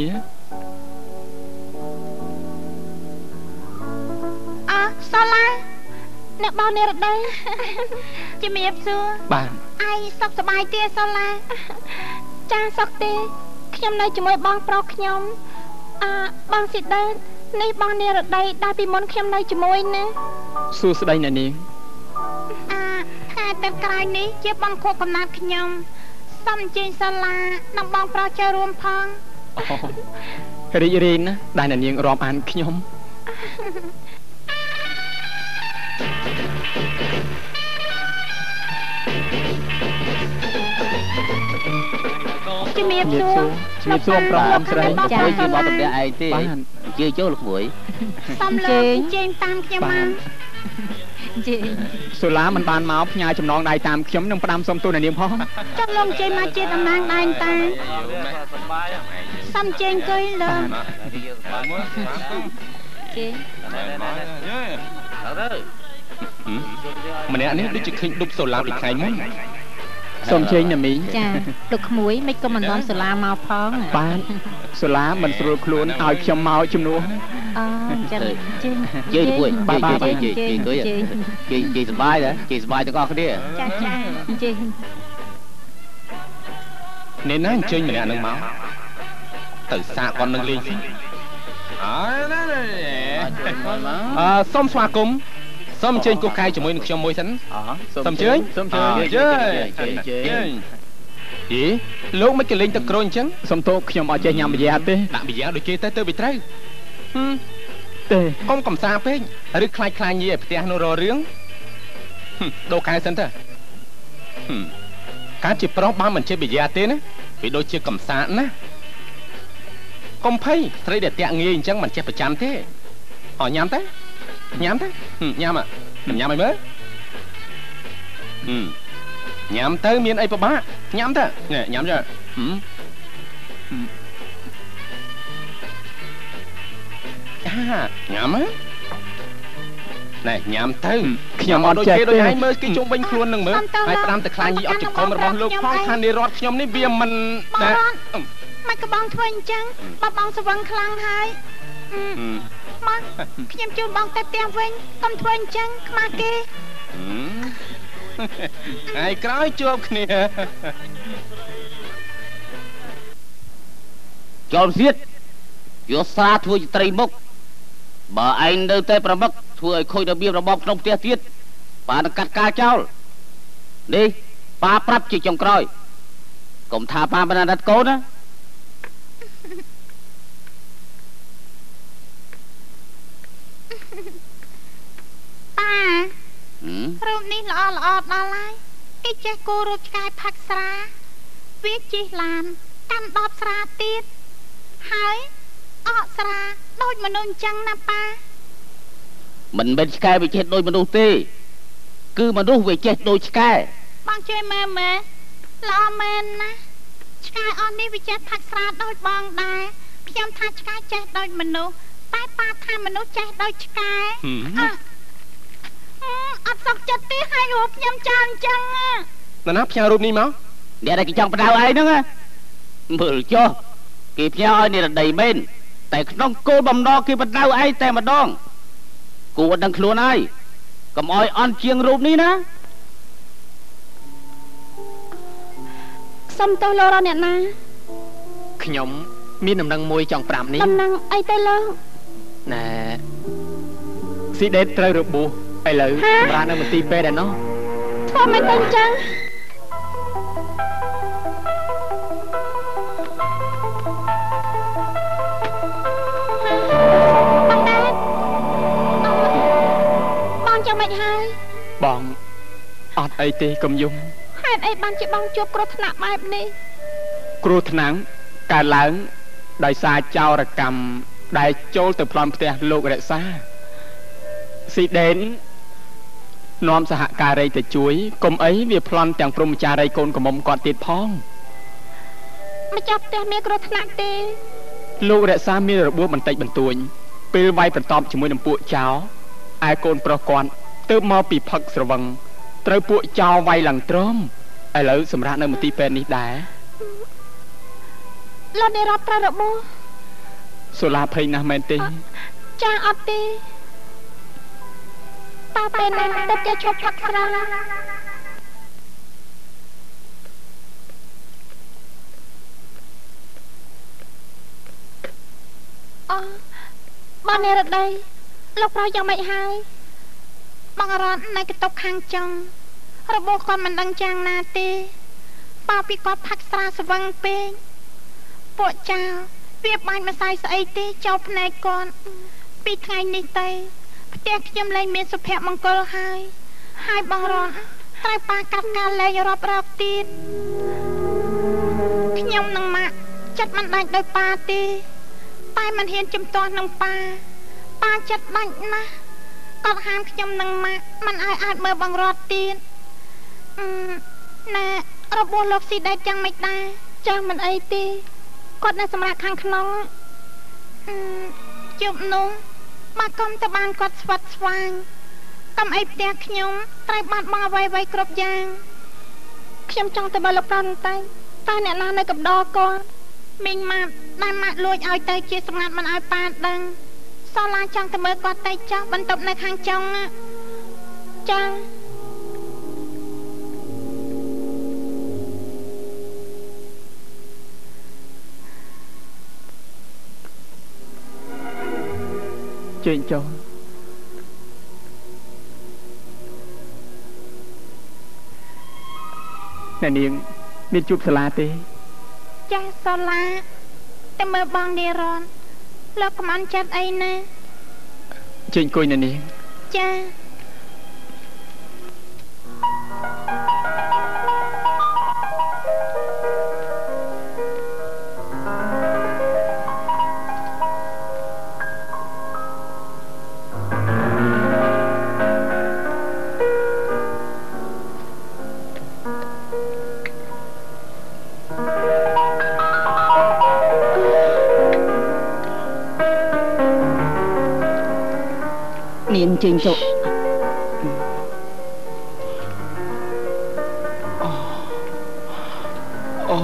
អើសូឡាអ្នកបងនិរដីជំរាបសួរបាទអាយសុខសប្បាយទេសូឡាចាសុខទេខ្ញុំនៅជាមួយបងប្រុសខ្ញុំអឺបងស៊ីដេតនេះបងនិរដីដែលពីមុនខ្ញុំនៅជាមួយណាសួស្ដីអ្នកនាងអឺថ្ងៃទឹកក្រោយនេះជាបងខួបកំណត់ខ្ញុំសូមអញ្ជើញសូឡានិងបងប្រុសចូលរួមផងរីករាយណាស់ដែលអ្នកនាងរាប់អានខ្ញុំជំរាបសួរជំរាបសួរប្រុសអមស្រីចាជាមកតំឯងទេអញ្ជើញចូលលោកមួយសំលើអញ្ជើញតាមខ្ញុំមកជេសូឡាមិនបានមកផ្ញើចំណងដៃតាមខ្ញុំនឹងផ្ដាំសុំទូននាងផងចាំលោកជេមកជាតំណាងដៃតាសំជេអង្គុយលើជេម្នាក់នេះដូចជាឃើញដុបសូឡាពីថ្ងៃមុនសូមជើញណាមីងចាលោកក្មួយមិនក៏មិននាំសូឡាមកផងបានសូឡាមិនស្រួលខ្លួនឲ្យខ្ញុំមកជំនួសអូចាជើញជើញមួយបាទបាទជើញជើញជើញគួយជើញជើញសบายដែរជើញសบายទាំងអស់គ្នាចាចាជើញនេះណាអញ្ជើញម្នាក់នឹងមកទៅសាកគាត់នឹងលេងអើណាអឺសូមស្វាគមន៍សូមអញ្ជើញគូកែជាមួយនឹងខ្ញុំមួយសិនសូមអញ្ជើញសូមអញ្ជើញអញ្ជើញអញ្ជើញយីលោកមិនក៏លេងទឹកក្រូចអញ្ចឹងសុំទោសខ្ញុំអត់ចេះញ៉ាំប៊ីយ៉ាទេដាក់ប៊ីយ៉ាដូចគេទៅទៅវាត្រូវទេកុំកំសាពេកឬខ្លាចខ្លាញញីឲ្យផ្ទះនោះររឿងដូរកែសិនទៅការជាប្រុសបើមិនចេះប៊ីយ៉ាទេណាវាដូចជាកំសាណាកុំភ័យស្រីដែលតាក់ងាយអញ្ចឹងមិនចេះប្រចាំទេអោញ៉ាំទេញ៉ាំទេញ៉ាំអ่ะញ៉ាំឲ្យមើលញ៉ាំទៅមានអីពិបាកញ៉ាំទៅញ៉ាំទៅអាញ៉ាំណែញ៉ាំទៅខ្ញុំអត់ចេះទេដូចឯងមើលគេជុំវិញខ្លួននឹងមើលហើយផ្ដាំតែខ្លាញ់យីអត់ចង្កុំរបស់លោកផងថានិរតខ្ញុំនេះវាមិនណាមកកបងធ្វើអញ្ចឹងបបងស្វឹងខ្លាំងហើយមកខ្ញុំជូនបងទៅផ្ទះវិញកុំធ្វើអញ្ចឹងខ្មាស់គេហើយក្រោយជួបគ្នាចូលសៀតយកស្រាធ្វើជាត្រីមុខបើឯងនៅតែប្រមឹកធ្វើឲ្យខូចរបៀបរបបក្នុងផ្ទះទៀតប៉ានឹងកាត់ការចោលនេះប៉ាប្រាប់ជាចុងក្រោយកុំថាប៉ាមិនអាណិតកូនណាប៉ារូបនេះល្អល្អដល់ហើយគេចេះគូរូបឆ្កែផឹកស្រាវាជិះឡានកាន់ដបស្រាទៀតហើយអកស្រាដូចមនុស្សអញ្ចឹងណាប៉ាមិនមែនឆ្កែវាចេះដូចមនុស្សទេគឺមនុស្សវាចេះដូចឆ្កែបងជួយមើលមើលល្អមែនណាឆ្កែអស់នេះវាចេះផឹកស្រាដូចបងដែរខ្ញុំថាឆ្កែចេះដូចមនុស្សតែប៉ាថាមនុស្សចេះដូចឆ្កែអត់សុខចិត្តទេហើយរូបខ្ញុំចាអញ្ចឹងណាណាផ្ញើរូបនេះមកអ្នកដែលគេចង់បដៅឯងហ្នឹងមើលចុះគេផ្ញើឲ្យនិរដីមែនតែក្នុងគោលបំណងគេបដៅឯងតែម្ដងគួរអត់ដឹងខ្លួនហើយកុំឲ្យអន់ជាងរូបនេះណាសុំទោសលោករអ្នកណាខ្ញុំមានដំណឹងមួយចង់ប្រាប់នេះដំណឹងអីទៅលោកណែស៊ីដេតត្រូវរបួសឥឡូវសម្រាប់នៅមន្ទីរពេទ្យដែរណោះធ្វើមិនទៅអញ្ចឹងបងចាំមិនហើយបងអត់អីទេកុំយំហេតុអីបានជាបងជួបគ្រោះថ្នាក់បែបនេះគ្រោះថ្នាក់កើតឡើងដោយសារចោរកម្មដែលចូលទៅប្លន់ផ្ទះលោករក្សាស៊ីដេននាំសហការីទៅជួយកុំអីវាប្លន់ទាំងព្រមចារីកូនកំមុំគាត់ទៀតផងម្ចាស់ផ្ទះមានគ្រោះថ្នាក់ទេលោករក្សាមានរបួសបន្តិចបន្តួចពេលវាយប្រតបជាមួយនឹងពួកចោរឯកូនប្រុសគាត់ទើបមកពីផឹកស្រវឹងត្រូវពួកចោរវាយឡើងទ្រាំឥឡូវសម្រាប់នៅមន្ទីរពេទ្យនេះដែរលោកនេះរាប់ត្រូវរបួសសូឡាភ័យណាស់មែនទេចាអត់ទេតាពេលណាទៅគេឈប់ផឹកស្រាអូបងនេះរដីលោកប្រយ៉ាងម៉េចហើយបងរត់នៅកតុបខាងចុងរបួសគាត់មិនដឹងយ៉ាងណាទេប៉ាពីគាត់ផឹកស្រាស្វឹងពេកពួកចៅវាបាញ់ម្សៅស្អីទេចោលភ្នែកគាត់ពីថ្ងៃនេះទៅផ្ទះខ្ញុំលែងមានសុភមង្គលហើយហើយបងរនត្រូវប៉ាកាត់ការលែងរាប់រកទៀតខ្ញុំនឹងម៉ាក់ចិត្តមិនដាច់ដោយប៉ាទេតែមិនហ៊ានជំទាស់នឹងប៉ាប៉ាចិត្តដាច់ណាស់គាត់ហាមខ្ញុំនឹងម៉ាក់មិនឲ្យអាចមើលបងរត់ទៀតណែរបួសលោកស៊ីដេតយ៉ាងម៉េចដែរចាស់មិនអីទេគាត់នៅសម្រាប់ខាងក្នុងជប់នោះមកកុំទៅបានគាត់ស្វិតស្វាងកុំអីផ្ទះខ្ញុំត្រូវបាត់បង់អ្វីៗគ្រប់យ៉ាងខ្ញុំចង់ទៅមើលលោកប្រនតែតែអ្នកណានៅកំដរគាត់មីងម៉ាប់បានម៉ាក់លួចឲ្យទៅជាសម្ងាត់មិនឲ្យប៉ាដឹងសូឡាចង់ទៅមើលគាត់តែចោះបន្ទប់នៅខាងចុងចាជើញចូលអ្នកនាងមានជួបសាលាទេចាសូឡាតែមើលបងនារនលោកកុំអន់ចិត្តអីណាជើញអង្គុយអ្នកនាងចានាងជើញចូលអូ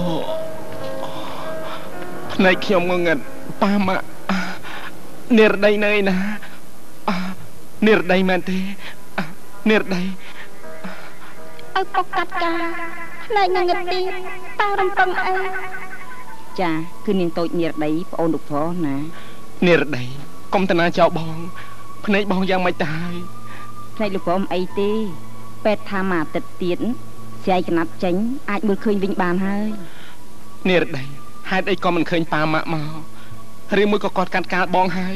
ភ្នែកខ្ញុំងងឹតប៉ាម៉ាក់និរដីនៅឯណានិរដីមែនទេនិរដីឪពុកកាត់ការភ្នែកងងឹតទីតើរំពឹងអីចាគឺនាងតូចនិរដីប្អូនលោកប្រុសណានិរដីកុំតាណាចោលបងភ្នែកបងយ៉ាងម៉េចទៅហើយភ្នែកលោកប្រុសអីទេពេទ្យថាមួយអាទិត្យទៀតស្រាយកណាត់ចេញអាចមើលឃើញវិញបានហើយនិរដីហេតុអីក៏មិនឃើញប៉ាម៉ាក់មកឬមួយក៏គាត់កាត់ការបងហើយ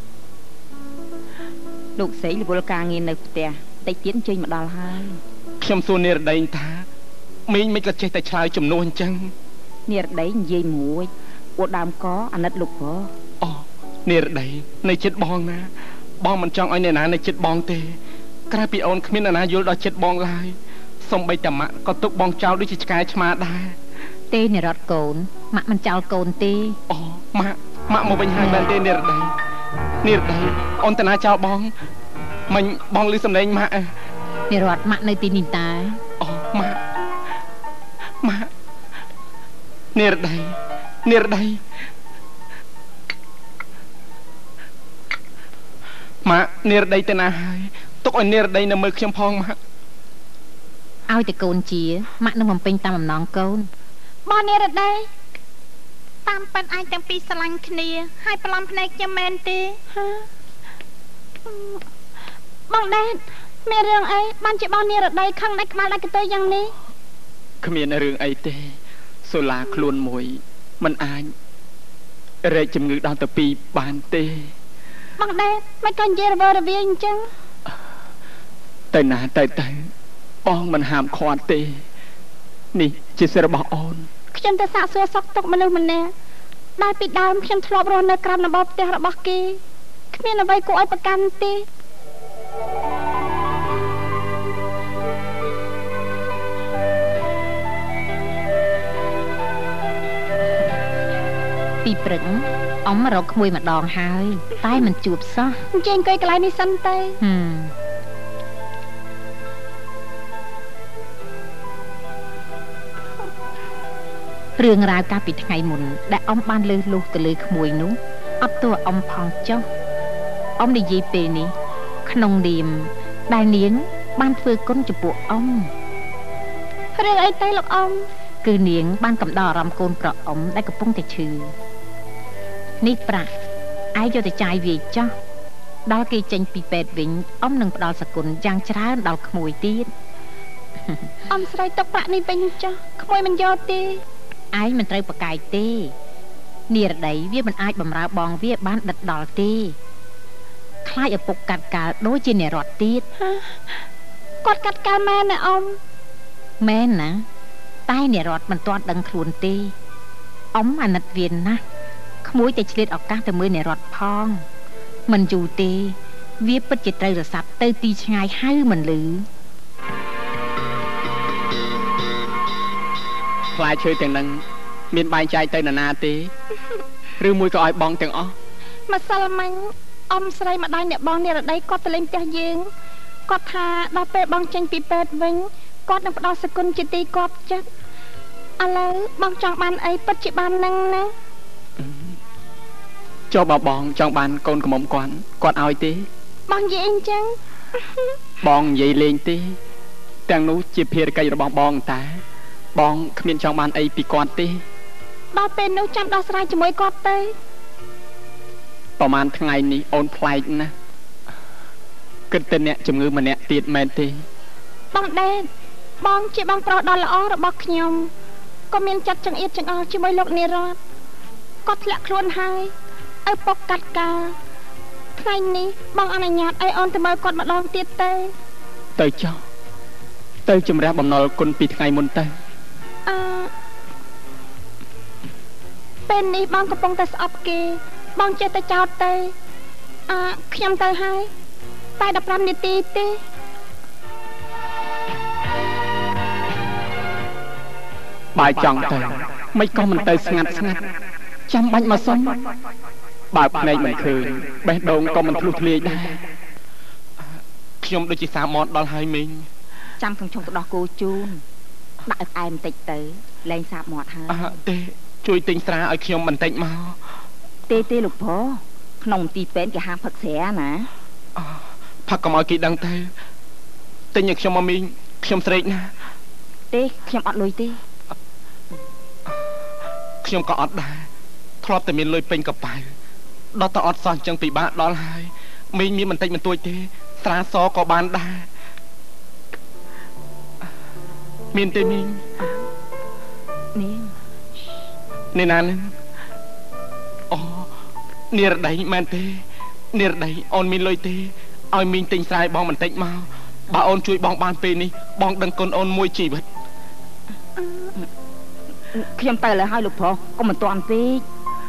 លោកស្រីរវល់ការងារនៅផ្ទះតិចទៀតចេញមកដល់ហើយខ្ញុំសួរនិរដីថាមីងមិនក៏ចេះតែឆ្លើយជំនួសអញ្ចឹងនិរដីនិយាយមួយអួតដើមកអាណិតលោកប្រុសអូនិរដីនៅចិត្តបងណាបងមិនចង់ឲ្យអ្នកណានៅចិត្តបងទេក្រៅពីអូនគ្មានអ្នកណាយល់ដល់ចិត្តបងឡើយសំបីតាម៉ាក់ក៏ទុកបងចោលដូចជាឆ្កែឆ្មាដែរទេនិរតកូនម៉ាក់មិនចោលកូនទេអូម៉ាក់ម៉ាក់មកវិញហើយមែនទេនិរដីនិរដីអូនតាណាចោលបងមិញបងឮសំឡេងម៉ាក់និរតម៉ាក់នៅទីនេះតើអូម៉ាក់ម៉ាក់និរដីនិរដីម៉ាក់និរដីទៅណាហើយទុកឲ្យនិរដីនៅមើលខ្ញុំផងម៉ាក់ឲ្យតែកូនជាម៉ាក់នឹងបំពេញតាមបំណងកូនបងនិរដីតាមប៉ិនឯងទាំងពីរស្រឡាញ់គ្នាហើយប្លន់ភ្នែកខ្ញុំមែនទេបងដេតមានរឿងអីបានជាបងនិរដីខឹងដាច់ក្បាលដាច់កន្ទុយយ៉ាងនេះគ្មានរឿងអីទេសូឡាខ្លួនមួយមិនអាចរែកជំងឺដល់ទៅពីរបានទេបងដេតមិនក៏និយាយរវើរវាយអញ្ចឹងទៅណាទៅទៅបងមិនហាមឃាត់ទេនេះជាសិទ្ធិរបស់អូនខ្ញុំទៅសាកសួរសុខទុក្ខមនុស្សម្នាក់ដែលពីដើមខ្ញុំធ្លាប់រស់នៅក្រោមដំបូលផ្ទះរបស់គេគ្មានអ្វីគួរឲ្យប្រកាន់ទេពីព្រឹកអ៊ំរកក្មួយម្ដងហើយតែមិនជួបសោះអញ្ចឹងអង្គុយកន្លែងនេះសិនទៅហឹមរឿងរ៉ាវកាលពីថ្ងៃមុនដែលអ៊ំបានលើសលុះទៅលើក្មួយនោះអត់ទោះអ៊ំផងចុះអ៊ំនិយាយពេលនេះក្នុងនាមដែលនាងបានធ្វើគុណចំពោះអ៊ំរឿងអីទៅលោកអ៊ំគឺនាងបានកំដរអារម្មណ៍កូនប្រុសអ៊ំដែលកំពុងតែឈឺនេះប្រាក់ឯងយកទៅចាយវាយចោះដល់គេចេញពីពេទ្យវិញអ៊ំនឹងផ្ដល់សគុណយ៉ាងច្រើនដល់ក្មួយទៀតអ៊ំស្រីទុកប្រាក់នេះវិញចោះក្មួយមិនយកទេឯងមិនត្រូវប្រកែកទេនិរដីវាមិនអាចបំរើបងវាបានដិតដល់ទេខ្លាចឪពុកកាត់កាលដូចជានិរតទៀតគាត់កាត់កាលមែនណាអ៊ំមែនណាតែនិរតមិនទាន់ដឹងខ្លួនទេអ៊ំអាណិតវាណាស់ក្មួយតែឆ្លៀតឱកាសទៅមើលនិរតផងមិនយូរទេវាពិតជាត្រូវរសាត់ទៅទីឆ្ងាយហៅមិនលឺផ្លែឈើទាំងនឹងមានបែងចែកទៅនរណាទេឬមួយក៏ឲ្យបងទាំងអស់ម្សិលមិញអ៊ំស្រីម្ដាយអ្នកបងនិរដីគាត់ទៅលេងផ្ទះយើងគាត់ថាដល់ពេលបងចេញពីពេទ្យវិញគាត់នឹងផ្ដោតសគុណជាទីគប់ចិត្តឥឡូវបងចង់បានអីពិតជាបាននឹងណាចូលបើបងចង់បានកូនកំមុំគាត់គាត់ឲ្យទេបងនិយាយអញ្ចឹងបងនិយាយលេងទេទាំងនោះជាភារកិច្ចរបស់បងតាបងគ្មានចង់បានអីពីគាត់ទេដល់ពេលនោះចាំដោះស្រាយជាមួយគាត់ទៅប្រហែលថ្ងៃនេះអូនប្លែកណាស់គិតទៅអ្នកជំងឺម្នាក់ទៀតមែនទេបងដេតបងជាបងប្រុសដ៏ល្អរបស់ខ្ញុំក៏មានចិត្តចង្អៀតចង្អល់ជាមួយលោកនាយរដ្ឋគាត់ធ្លាក់ខ្លួនហើយឪពុកកាត់ការថ្ងៃនេះបងអនុញ្ញាតឲ្យអូនទៅមើលគាត់ម្ដងទៀតទេទៅចុះទៅជំរះបំណុលគុណពីថ្ងៃមុនទៅអឺពេលនេះបងកំពុងតែស្អប់គេបងចេះតែចោទទៅអឺខ្ញុំទៅហើយតែដប់ប្រាំនាទីទេបើចង់ទៅមិនក៏មិនទៅស្ងាត់ស្ងាត់ចាំបាច់មកសុំបើភ្នែកមិនឃើញបេះដូងក៏មិនធ្លុះធ្លាយដែរខ្ញុំដូចជាសាមត់ដល់ហើយមីងចាំខ្ញុំជុំទៅដោះគោជូនដាក់ឲ្យផ្អែមបន្តិចទៅលែងសាបមាត់ហើយអើទេជួយទិញស្រាឲ្យខ្ញុំបន្តិចមកទេទេលោកប្រុសក្នុងទីពេទ្យគេហាមផឹកស្រាណាផឹកកុំឲ្យគេដឹងទៅទិញឲ្យខ្ញុំមកមីងខ្ញុំស្រេកណាទេខ្ញុំអត់លុយទេខ្ញុំក៏អត់ដែរធ្លាប់តែមានលុយពេញកប៉ៅដល់តែអត់សោះអញ្ចឹងពិបាកដល់ហើយមីងមានបន្តិចបន្តួចទេស្រាសក៏បានដែរមានទេមីងនាងនេះណានឹងអូនារដៃមែនទេនារដៃអូនមានលុយទេឲ្យមីងទិញស្រាយបងបន្តិចមកបើអូនជួយបងបានពេលនេះបងដឹងគុណអូនមួយជីវិតខ្ញុំទៅលើឲ្យលោកប្រុសកុំមិនទាន់ពេក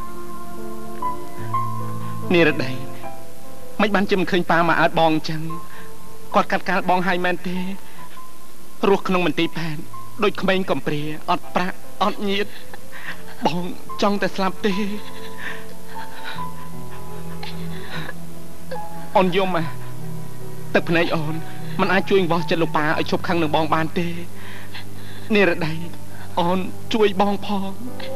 នារដៃមិនបានជិមឃើញប៉ាមកអើតបងអញ្ចឹងគាត់កាត់កាលបងឲ្យមែនទេរស់ក្នុងមន្ទីរពេទ្យដូចក្មេងកំព្រាអត់ប្រាក់អត់ញៀតបងចង់តែស្លាប់ទេអូនយំមកទឹកភ្នែកអូនមិនអាចជួយបោះចិត្តលោកប៉ាឲ្យឈប់ខឹងនឹងបងបានទេនារដៃអូនជួយបងផង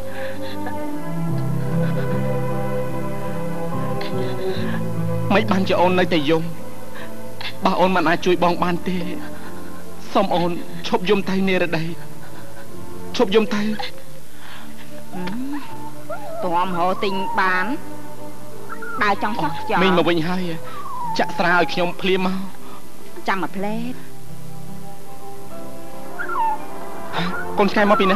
មិនបានជាអូននៅតែយំបើអូនមិនអាចជួយបងបានទេសូមអូនឈប់យំទៅនារដៃឈប់យំទៅតួមហៅទិញបានដើរចង់សោះខ្យល់មីងមកវិញហើយចាក់ស្រាឲ្យខ្ញុំភ្លាមមកចាំមួយផ្លែតកូនឆ្កែមកពីណា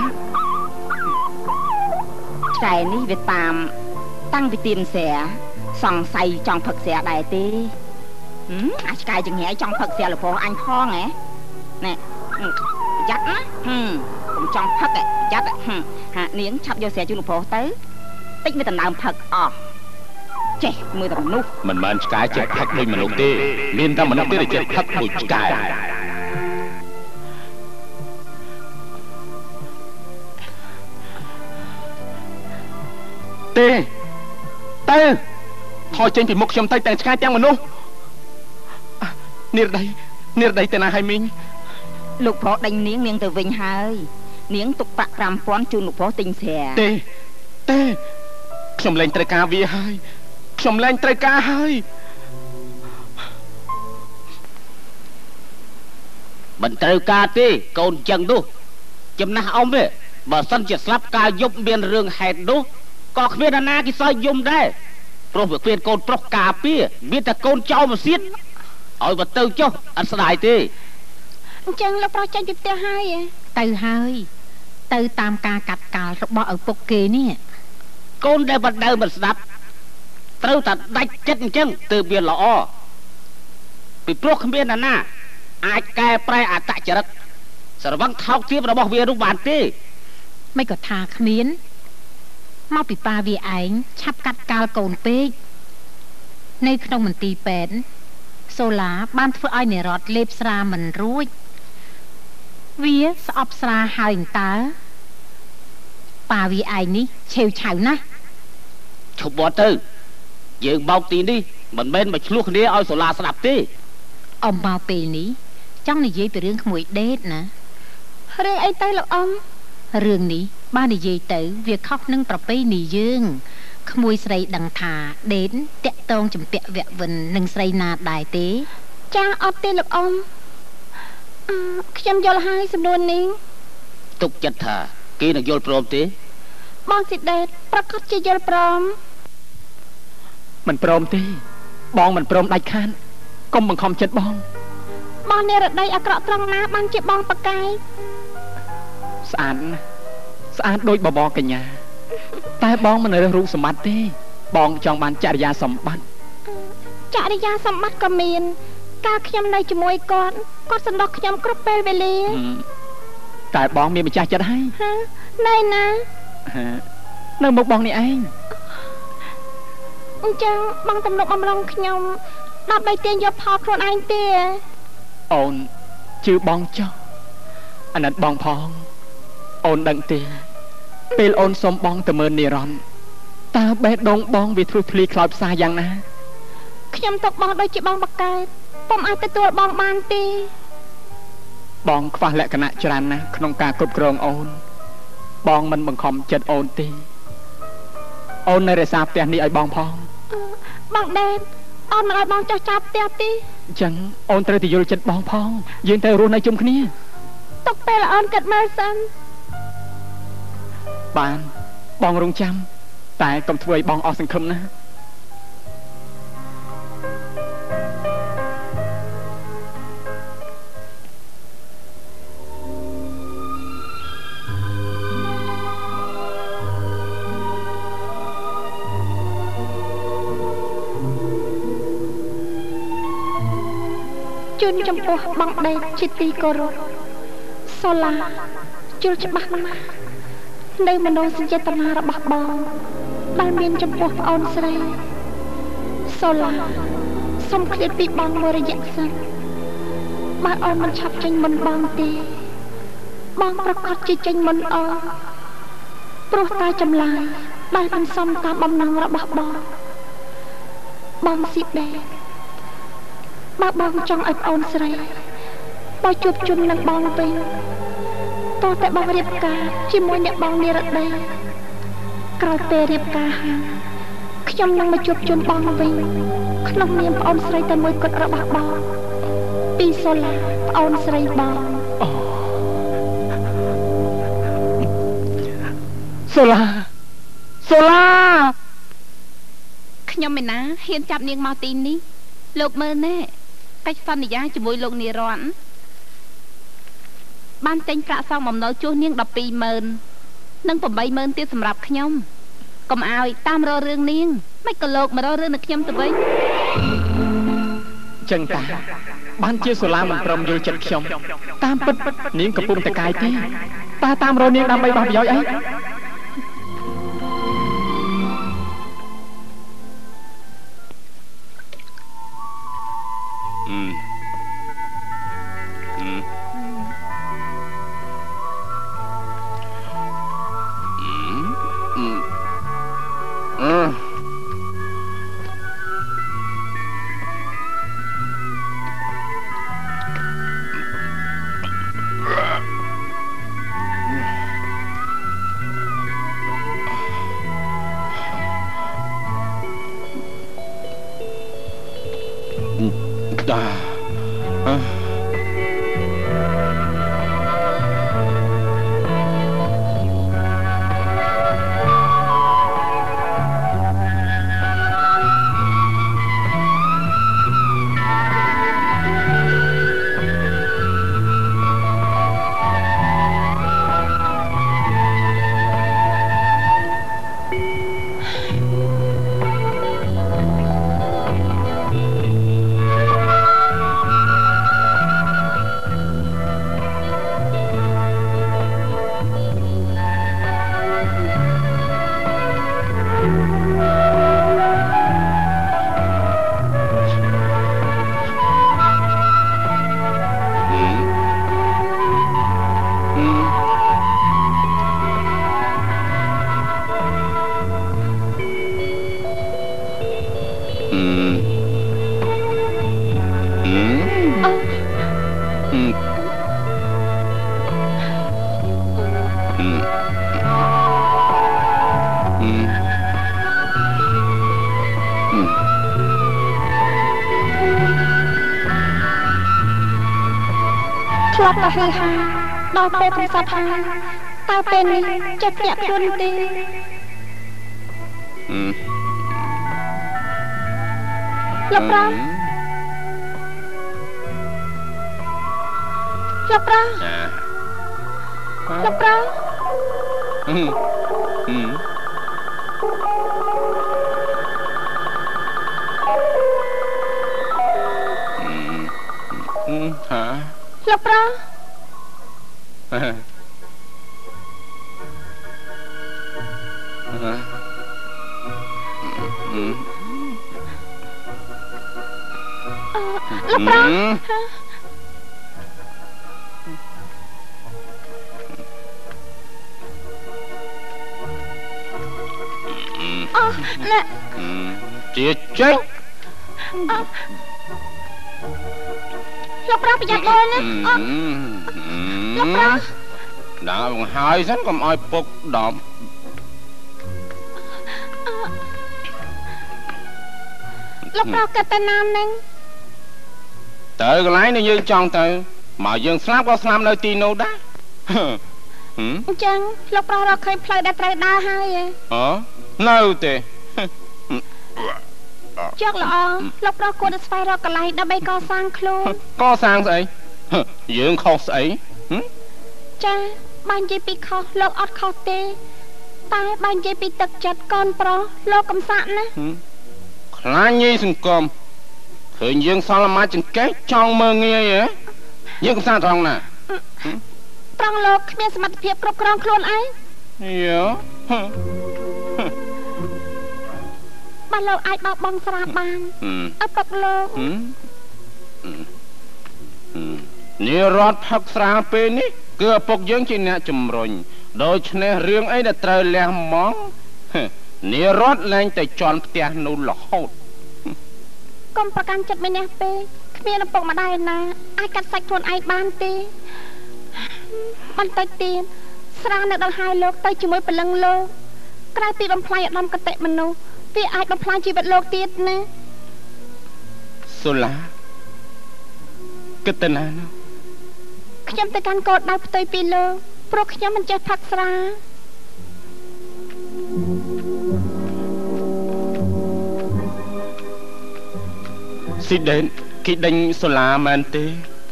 ឆ្កែនេះវាតាមតាំងពីទៀនស្រាសង្ស័យចង់ផឹកស្រាដែរទេហឹមអាឆ្កែចង្រៃចង់ផឹកស្រាលោកប្រុសអញផងហ៎ណែយ៉ាត់ណាហឹមកុំចង់ផឹកយ៉ាត់ហឹមហានាងឆាប់យកស្រាជូនលោកប្រុសទៅតិចវាដណ្ដើមផឹកអស់ចេះមើលតែមនុស្សមិនមែនឆ្កែចេះផឹកដូចមនុស្សទេមានតែមនុស្សទេដែលចេះផឹកដូចឆ្កែទេទៅថយចេញពីមុខខ្ញុំទៅទាំងឆ្កែទាំងមនុស្សនារដៃនារដៃទៅណាហើយមីងលោកប្រុសដេញនាងនាងទៅវិញហើយនាងទុកប្រាក់ប្រាំពាន់ជូនលោកប្រុសទិញស្រាទេទេខ្ញុំលែងត្រូវការវាហើយខ្ញុំលែងត្រូវការហើយមិនត្រូវការទេកូនចឹងនោះចំណាស់អ៊ំទេបើសិនជាស្លាប់ការយប់មានរឿងហេតុនោះក៏គ្មានណាគេសើចយំដែរព្រោះវាគ្មានកូនប្រុសការពារមានតែកូនចៅមកសៀតឲ្យបើទៅចុះអត់ស្ដាយទេអញ្ចឹងលោកប្រុសចេញពីផ្ទះហើយទៅហើយទៅតាមការកាត់កាលរបស់ឪពុកគេនេះកូនដែលបដៅមិនស្ដាប់ត្រូវតែដាច់ចិត្តអញ្ចឹងទើបវាល្អពីព្រោះគ្មានណាអាចកែប្រែអត្តចរិតស្រវឹងថោកទាបរបស់វានោះបានទេមិនក៏ថាគ្មានមកពីប៉ាវាឯងឆាប់កាត់កាលកូនពេកនៅក្នុងមន្ទីរពេទ្យសូឡាបានធ្វើឲ្យនិរដ្ឋលេបស្រាមិនរួចវាស្អប់ស្រាហើយតើប៉ាវាឯងនេះឆេវឆៅណាស់ឈប់បត់ទៅយើងបោកទីនេះមិនមែនមកឆ្លោះគ្នាឲ្យសូឡាស្ដាប់ទេអមមកពេលនេះចង់និយាយពីរឿងក្មួយដេតណារឿងអីទៅលោកអ៊ំរឿងនេះបាននិយាយទៅវាខុសនឹងប្រពៃណីយើងក្មួយស្រីដឹងថាដេនតាក់តងចម្ពាក់វៈវិននឹងស្រីណាដែរទេចាអត់ទេលោកអ៊ំខ្ញុំយល់ហើយសំណួរនេះទុកចិត្តថាគេនឹងយល់ព្រមទេបងស៊ីដេតប្រកាសជាយល់ព្រមមិនព្រមទេបងមិនព្រមដាច់ខាតកុំបង្ខំចិត្តបងបងនិរដីអាក្រក់ត្រង់ណាបានជាបងប្រកែកស្អាតណាស់ស្អាតដូចបបរកញ្ញាតែបងមិនរើសរូបសម្បត្តិទេបងចង់បានចរិយាសម្បត្តិចរិយាសម្បត្តិក៏មានកាលខ្ញុំនៅជាមួយគាត់គាត់សន្តោសខ្ញុំគ្រប់ពេលវេលាតែបងមានម្ចាស់ចិត្តហើយណែណានៅមុខបងនេះឯងអញ្ចឹងបងទំនុកបំរុងខ្ញុំដើម្បីទាញយកផលខ្លួនឯងទេអូនជឿបងចុះអាណិតបងផងអូនដឹងទេពេលអូនសុំបងទៅមើលនិរន្តរ៍តើបេះដូងបងវាធ្លុះធ្លាយខ្លោចផ្សាយ៉ាងណាខ្ញុំទុកបងដូចជាបងបកកើតពុំអាចទទួលបងបានទេបងខ្វះលក្ខណៈច្រើនណាស់ក្នុងការគ្រប់គ្រងអូនបងមិនបង្ខំចិត្តអូនទេអូននៅរក្សាផ្ទះនេះឲ្យបងផងបងដេតអូនមិនឲ្យបងចោះចាប់ផ្ទះទេអញ្ចឹងអូនត្រូវតែយល់ចិត្តបងផងយើងទៅរស់នៅជុំគ្នាទុកពេលអូនគិតមើលសិនបានបងរងចាំតែកុំធ្វើឲ្យបងអស់សង្ឃឹមណាជូនចំពោះបងដេតជាទីគោរពសូឡាជុលច្បាស់ណាស់នៅមនោសញ្ចេតនារបស់បងដែលមានចំពោះប្អូនស្រីសូឡាសូមឃ្លាតពីបងមួយរយៈសិនបើអូនមិនឆាប់ចេញមុនបងទេបងប្រកាសជាចេញមុនអូនព្រោះតែចម្លើយដែលមិនសមតាមបំណងរបស់បងបងស៊ីដែរបើបងចង់ឲ្យប្អូនស្រីបើជួបជុំនឹងបងវិញតោះតែបងរៀបការជាមួយអ្នកបងនិរដីក្រោយពេលរៀបការហើយខ្ញុំនឹងមកជួបជុំបងវិញក្នុងនាមប្អូនស្រីតែមួយគត់របស់បងពីសូឡាប្អូនស្រីបងសូឡាសូឡាខ្ញុំមិនណាហ៊ានចាប់នាងមកទីនេះលោកមើលណែកិច្ចសន្យាជាមួយលោកនិរន្តរ៍បានចេញប្រាក់សងបំណុលជួសនាង ដប់ពីរម៉ឺន និង ប្រាំម៉ឺន ទៀតសម្រាប់ខ្ញុំកុំឲ្យតាមរករឿងនាងមិនក៏លោកមករករឿងនឹងខ្ញុំទៅវិញចឹងតាបានជាសូឡាមិនព្រមយល់ចិត្តខ្ញុំតាមពិតនាងកំពុងតែកាយទេតើតាមរកនាងដើម្បីបោះប្រយោជន៍អីអឺអឺអឺដាអឺធ្លាប់តែហឺហាដល់ពេលកំសត់ហើយតើពេលនេះចេះភ្ញាក់ខ្លួនទេលោកប្រាលោកប្រាលោកប្រាអឺអឺហាលោកប្រាអឺលោកប្រាអូណែជាចេញលោកប្រាប្រយ័ត្នមើលណាលោកប្រាដើរបង្ហើយសិនកុំឲ្យពុកដំលោកប្រាកតាណាមនឹងទៅកន្លែងដែលយើងចង់ទៅមកយើងស្លាប់ក៏ស្លាប់នៅទីនោះដែរអញ្ចឹងលោកប្រារកឃើញផ្លូវដែលត្រូវដើរហើយអូនៅទេចុកល្អលោកប្រាគួរតែស្វែងរកកន្លែងដើម្បីកសាងខ្លួនកសាងស្អីយើងខុសស្អីចាបើនិយាយពីខុសលោកអត់ខុសទេតែបើនិយាយពីទឹកចិត្តកូនប្រុសលោកកំសាក់ណាខ្លាចញីសង្គមឃើញយើងសល់អាម៉ាចង្កេះចង់មើងងាយហ៎យើងកំសាក់ត្រង់ណាត្រង់លោកគ្មានសមត្ថភាពគ្រប់គ្រងខ្លួនឯងយោបើលោកអាចបោះបង់ស្រាបានឪពុកលោកនេះរត់ផឹកស្រាពេលនេះគឺឪពុកយើងជាអ្នកជំរុញដូច្នេះរឿងអីដែលត្រូវលះហ្មងនេះរត់លែងតែជន់ផ្ទះនោះរហូតកុំប្រកាន់ចិត្តមានះពេកគ្មានឪពុកម្ដាយណាអាចកាត់សាច់ខ្លួនឯងបានទេបន្តិចទៀតស្រានៅដល់ហើយលោកទៅជាមួយព្រលឹងលោកក្រៅពីបំផ្លាញឧត្តមកតេមនុស្សវាអាចបំផ្លាញជីវិតលោកទៀតណាសូឡាគិតទៅណានោះខ្ញុំទៅកាន់កោដដៅផ្ទុយពីលោកព្រោះខ្ញុំមិនចេះផឹកស្រាស៊ីដេនគេដេញសូឡាមែនទេ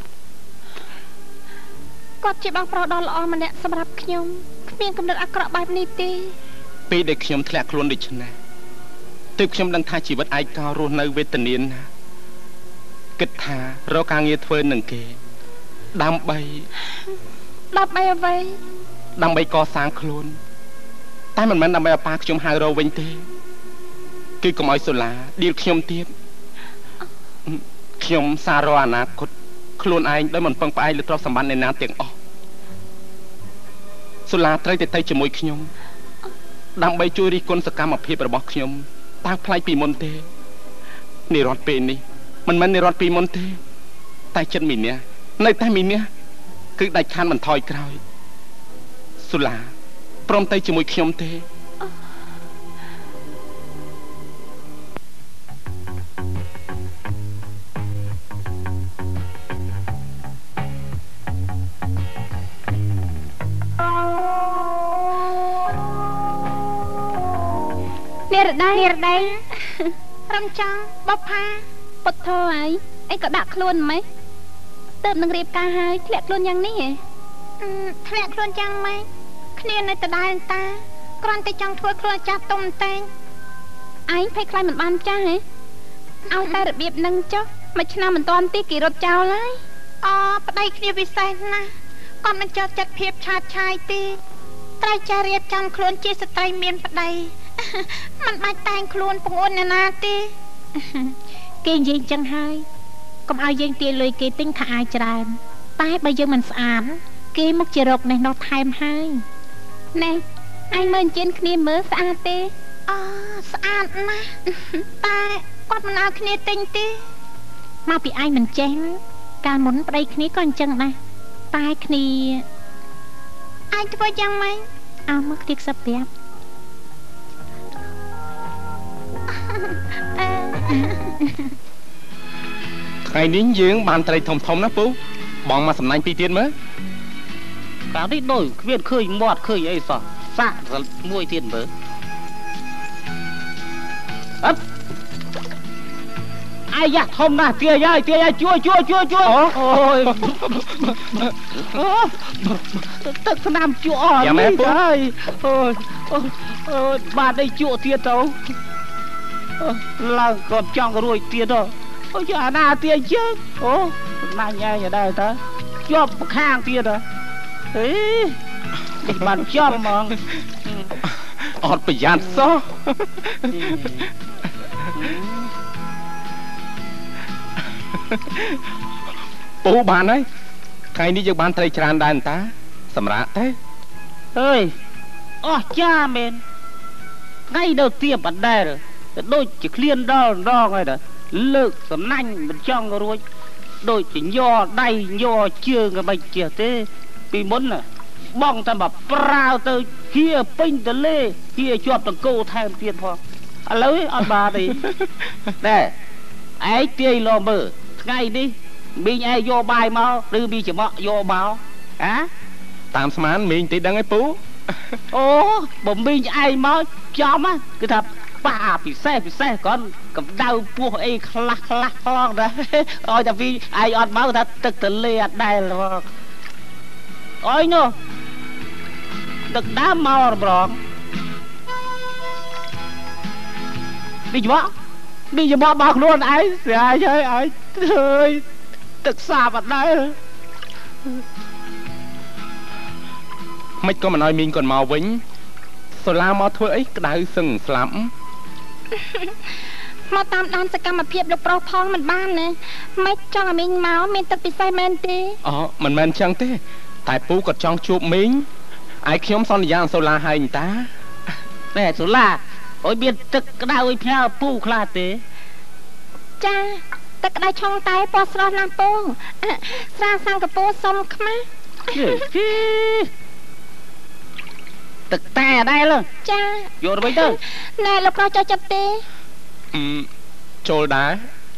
គាត់ជាបងប្រុសដ៏ល្អម្នាក់សម្រាប់ខ្ញុំគ្មានគំនិតអាក្រក់បែបនេះទេពេលដែលខ្ញុំធ្លាក់ខ្លួនដូច្នេះទើបខ្ញុំដឹងថាជីវិតឯកោរស់នៅវេទនាណាគិតថារកការងារធ្វើនឹងគេដើម្បីដើម្បីអ្វីដើម្បីកសាងខ្លួនតែមិនមែនដើម្បីឲ្យប៉ាខ្ញុំហៅរកវិញទេគឺកុំឲ្យសូឡាឌីលខ្ញុំទៀតខ្ញុំសាររអនាគតខ្លួនឯងដោយមិនពឹងផ្អែកលើទ្រព្យសម្បត្តិនៃណាទាំងអស់សូឡាត្រូវតែទៅជាមួយខ្ញុំដើម្បីជួយរិះគន់សកម្មភាពរបស់ខ្ញុំតើផ្លាច់ពីមុនទេនិរត់ពេលនេះមិនមែននិរត់ពីមុនទេតែចិត្តមីនេះនៅតែមីនេះគឺដាច់ខានមិនថយក្រោយសូឡាព្រមទៅជាមួយខ្ញុំទេនារដៃនារដៃរំចាំបបផាពុទ្ធោហើយអីក៏ដាក់ខ្លួនម៉េចទៅនឹងរៀបការហើយធ្លាក់ខ្លួនយ៉ាងនេះហ៎ធ្លាក់ខ្លួនយ៉ាងម៉េចគ្នានៅដដែលតាគ្រាន់តែចង់ធ្វើខ្លួនចាស់ទុំតែងឯងភ័យខ្លាចមិនបានចាស់ហ៎ឲ្យតែរបៀបនឹងចុះមួយឆ្នាំមិនតាន់ទីគេរត់ចោលហើយអប្តីគ្នាពិសេសណាស់គាត់មិនចូលចិត្តភាពឆាតឆាយទេត្រូវចារៀបចំខ្លួនជាស្ត្រីមានប្តីមិនបាច់តែងខ្លួនពងអួនណាទេគេនិយាយចឹងហើយកុំឲ្យយើងទាលុយគេទិញថាអាយច្រើនតែបើយើងមិនស្អាតគេមកជារកនេះនោះថែមហើយណែឯងមើលអញ្ជើញគ្នាមើលស្អាតទេអូស្អាតណាស់តែគាត់មិនឲ្យគ្នាទិញទេមកពីឯងមិនចេះកាលមុនប្តីគ្នាក៏អញ្ចឹងដែរតែគ្នាឯងធ្វើយ៉ាងម៉េចអើមកទៀតសាប់ប្រាប់ថ្ងៃនេះយើងបានត្រីធំធំណាពូបងមកសំណាញ់ពីទៀតមើលកាលនេះដូចគ្មានឃើញមាត់ឃើញអីសោះសាក់មួយទៀតមើលអត់អាយ៉ាធំណាស់ទាយាយទាយាយជួយជួយជួយជួយអូយទឹកស្នាមជក់អស់នេះហើយអូយអូយបាទđâyជក់ទៀតទៅឡើងគាត់ចង់រួចទៀតទៅអូយអាណាទាយើងអូណាញ៉ែយដែរតើជាប់ខាងទៀតហ៎ហេនេះបានជាប់ហ្មងអត់ប្រយ័ត្នសោះពូបានហើយថ្ងៃនេះយើងបានត្រីច្រើនដែរតាសម្រាប់ទេអើយអស់ចាមែនថ្ងៃនៅទៀបអត់ដែរដូចជាឃ្លានដល់ដងហើយតាលើកសំណាញ់មិនចង់រួចដូចជាញ័រដៃញ័រជើងក៏មិនចេះទេពីមុនណាបងតែមកប្រាវទៅហៀពេញទលេហៀជាប់តង្គោថែមទៀតផងឥឡូវអត់បានទេតែឯងទាយលមើលថ្ងៃនេះមីងឯងយកបាយមកឬមីច្រមុះយកមកអាតាមស្មានមីងទីដឹងឯពូអូបើមីងឯងមកចំគឺថាប៉ាពិសេសពិសេសគាត់កម្ដៅពោះអីខ្លះខ្លះផងដែរឲ្យតែពីឯងអត់មកថាទឹកទលេអត់ដែរផងអើយនោះទឹកដើមមករំមីច្រមុះមីច្រមុះមកខ្លួនឯងស្រាយហើយឯងអើយទឹកសាបអត់ដែរមិនក៏មិនឲ្យមីងគាត់មកវិញសូឡាមកធ្វើអីក្តៅសឹងស្លាប់មកតាមដានសកម្មភាពលោកប្រុសផងមិនបានណាមិនចង់ឲ្យមីងមកមានទឹកពិសេសមែនទេអូមិនមែនចឹងទេតែពូគាត់ចង់ជួបមីងឯខ្ញុំសន្យាសូឡាហើយតាតែសូឡាអុយមានទឹកក្តៅឲ្យផ្ញើពូខ្លះទេចាទឹកក្តៅឆុងតែពណ៌ស្រស់ណាស់ពូស្រាសង្កពូសុំខ្មាស់ទឹកតែដែរចាយកទៅវិញទៅណែលោកប្រុសចូលចិត្តទេអឺចូលដែរ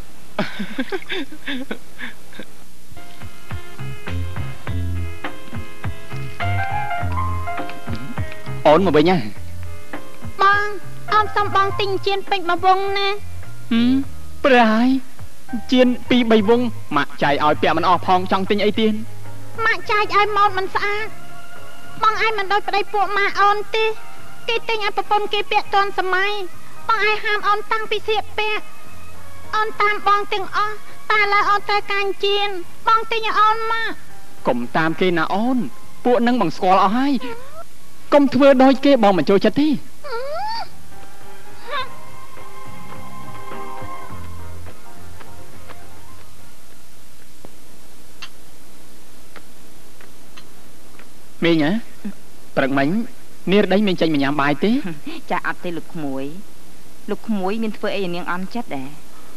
អូនមកវិញហ៎បងអូនសុំបងទិញជៀនពេញមួយវងណាហឹមប្រហែលជៀនពីរបីវងម៉ាក់ចាយឲ្យពាក់មិនអស់ផងចង់ទិញអីទៀតម៉ាក់ចាយឲ្យម៉ូតមិនស្អាតបងឯងមិនដូចប្តីពួកម៉ាអូនទេគេទិញឲ្យប្រពន្ធគេពាក់ទាន់សម័យបងឯងហាមអូនតាំងពីស្លៀកពាក់អូនតាមបងទាំងអស់តែឡើយអូនត្រូវការជៀនបងទិញឲ្យអូនមកកុំតាមគេណាអូនពួកនឹងបងស្គាល់អស់ហើយកុំធ្វើដូចគេបងមិនចូលចិត្តទេមីងហ៎ព្រឹកមិញនាងរដីមានចេញមកញ៉ាំបាយទេចាអត់ទេលោកក្មួយលោកក្មួយមានធ្វើអីឲ្យនាងអន់ចិត្តដែរ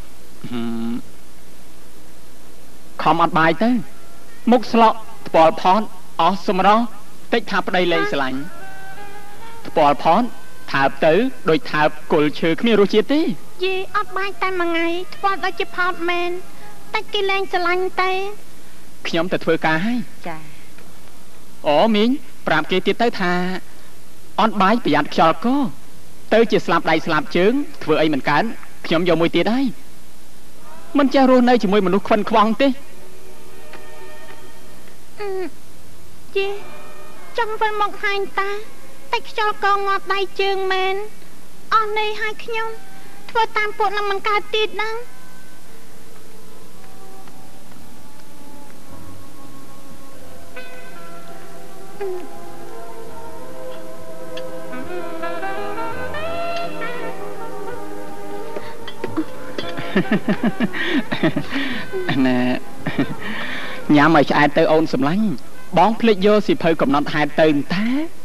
ខំអត់បាយទៅមុខស្លក់ថ្ពាល់ផនអស់សម្រស់តិចថាប្តីលែងស្រឡាញ់ថ្ពាល់ផនថើបទៅដូចថើបគល់ឈើគ្មានរសជាតិទេយីអត់បាយតែមួយថ្ងៃថ្ពាល់ដូចជាផោតមែនតែគេលែងស្រឡាញ់តែខ្ញុំទៅធ្វើការហើយចាអូមីងប្រាប់គេទៀតទៅថាអន់បាយប្រយ័ត្នខ្យល់កទៅជាស្លាប់ដៃស្លាប់ជើងធ្វើអីមិនកើតខ្ញុំយកមួយទៀតហើយមិនចេះរស់នៅជាមួយមនុស្សខ្វិនខ្វងទេជិះចង់វិលមកហាញតាតែខ្យល់កងាប់ដៃជើងមែនអស់នេះឲ្យខ្ញុំធ្វើតាមពួកនឹងមិនកើតទៀតណាណែញ៉ាំឲ្យឆ្អែតទៅអូនសម្លាញ់បងភ្លេចយកសិភៅកំណត់ហេតុទៅតា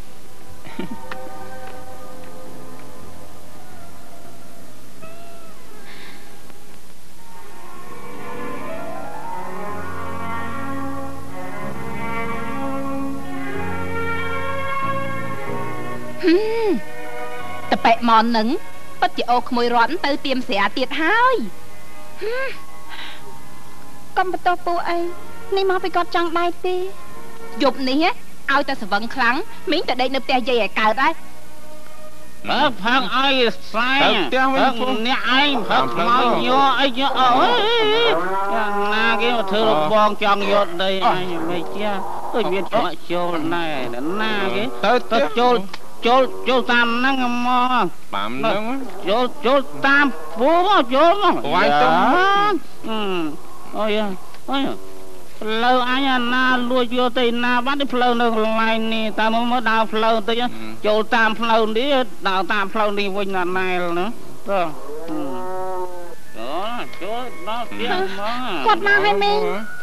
តប៉ែម៉ននឹងពិតជាអូក្មួយរត់ទៅទៀមស្រាទៀតហើយកុំបន្ទោសពូអីនេះមកពីគាត់ចង់ដែរទេយប់នេះឲ្យតែស្វឹងខ្លាំងមីងទៅដេកនៅផ្ទះយាយឲ្យកើតហើយបើផឹកឲ្យស្សែងផឹកអ្នកឯងផឹកមកញ័រអីញ័រអើយណាគេមកធ្វើរបងចង់យកដីឯងមិនជាដូចមានឆ្លាក់ចូលណែណាគេទៅទៅចូលចូលចូលតាមហ្នឹងមកតាមហ្នឹងចូលចូលតាមពូមកចូលមកវាយទៅអូយអូយផ្លូវអញអាណាលួចយកទៅណាបាត់ផ្លូវនៅកន្លែងនេះតាមមកដើរផ្លូវតិចចូលតាមផ្លូវនេះដើរតាមផ្លូវនេះវិញណាណែលណាទៅចូលចូលដល់ផ្ទះមកគាត់មកហើយមីង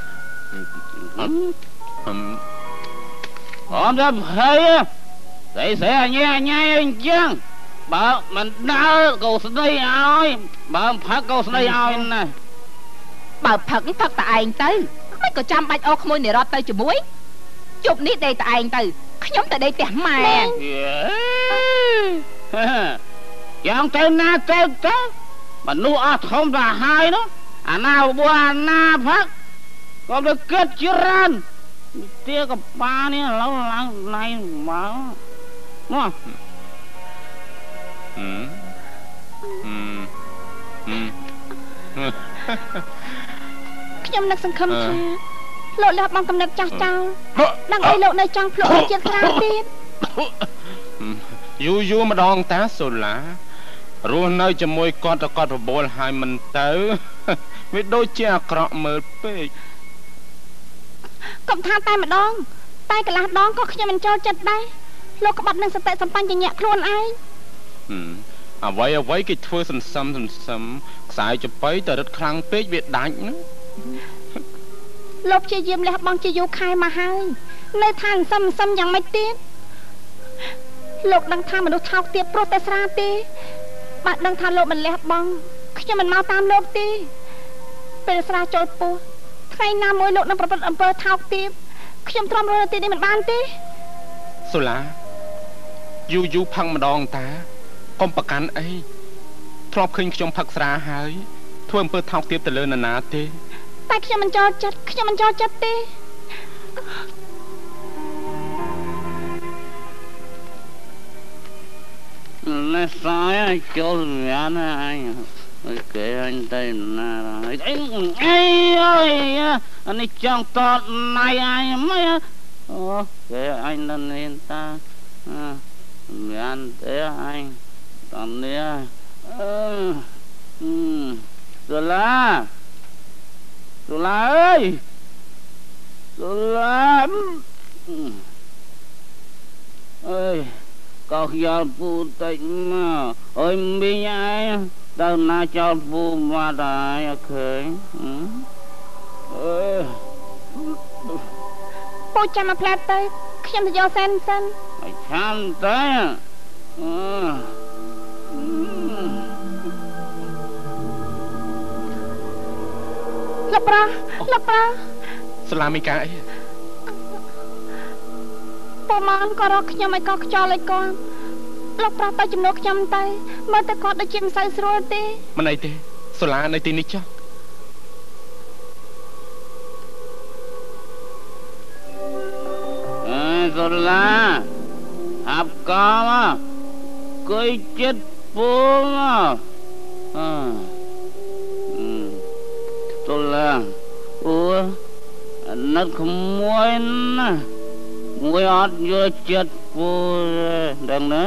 អមដល់ហើយស្អីស្អីអញអញអញ្ចឹងបើមិនដើរក៏ស្ដីឲ្យបើផឹកក៏ស្ដីឲ្យណាបើផឹកផឹកតែឯងទៅមិនក៏ចាំបាច់អោក្មួយនិរតទៅជាមួយជប់នេះដេកតែឯងទៅខ្ញុំទៅដេកផ្ទះម៉ែយ៉ាងទៅណាទៅទៅមនុស្សអស់ធំទៅហើយនោះអាណាបួអាណាផឹកក៏ទៅគិតច្រើនទាកប៉ានេះឡូវឡើងណៃមកមកហឹមហឹមហឹមខ្ញុំនឹកសង្ឃឹមថាលោកលះបង់កំណត់ចាស់ចោលដឹងអីលោកនៅចង់ភ្លុកជាតិស្រាទៀតយូរយូរម្ដងតាសូឡារស់នៅជាមួយគាត់ទៅគាត់បបួលហើយមិនទៅវាដូចជាអាក្រក់មើលពេកកុំថាតែម្ដងតែកន្លះដងក៏ខ្ញុំមិនចូលចិត្តដែរលោកក្បត់នឹងសតិសម្បញ្ញញាក់ខ្លួនឯងអ្វីអ្វីគេធ្វើសន្សំសន្សំខ្សែចបៃទៅរឹតខ្លាំងពេកវាដាច់ណាលោកព្យាយាមលះបង់ជាយូរខែមកហើយនៅថាសន្សំសន្សំយ៉ាងម៉េចទៀតលោកដឹងថាមនុស្សថោកទាបព្រោះតែស្រាទេបើដឹងថាលោកមិនលះបង់ខ្ញុំមិនមកតាមលោកទេពេលស្រាចូលពោះថ្ងៃណាមួយលោកនឹងប្រព្រឹត្តអំពើថោកទាបខ្ញុំទ្រាំរស់នៅទីនេះមិនបានទេសូឡាយូរយូរផឹកម្ដងតាកុំប្រកាន់អីធ្លាប់ឃើញខ្ញុំផឹកស្រាហើយធ្វើអំពើថោកទាបទៅលើនរណាទេតែខ្ញុំមិនចូលចិត្តខ្ញុំមិនចូលចិត្តទេណែសាយចូលវានអញគេអញទៅណាអីអីអើយអានេះចង់តតណៃអញមកអូគេអញនៅនេះតាមានទេអញតាមនេះអឺទូឡាទូឡាអើយទូឡាអើយក៏ខ្យល់ពូតិចមកអើយមីងឯងទៅណាចោលពូមកដែរអត់ឃើញអើយពូចាំមកផ្លែទៅខ្ញុំទៅយកសែនសិនឲ្យឆាំទៅអឺលប្រាលប្រាស្លាមីកាអីពូមកក៏រកខ្ញុំឲ្យកោខ្យល់ឲ្យគាត់លោកប្រាស់ទៅជំនួសខ្ញុំទៅមើលទៅគាត់ដូចជាមិនសូវស្រួលទេមិនអីទេសូឡានៅទីនេះចុះអើសូឡាអាប់កមកគួយចិត្តពូមកអឺសូឡាអូណាត់ក្មួយណាមួយអត់យកចិត្តពូដឹងណា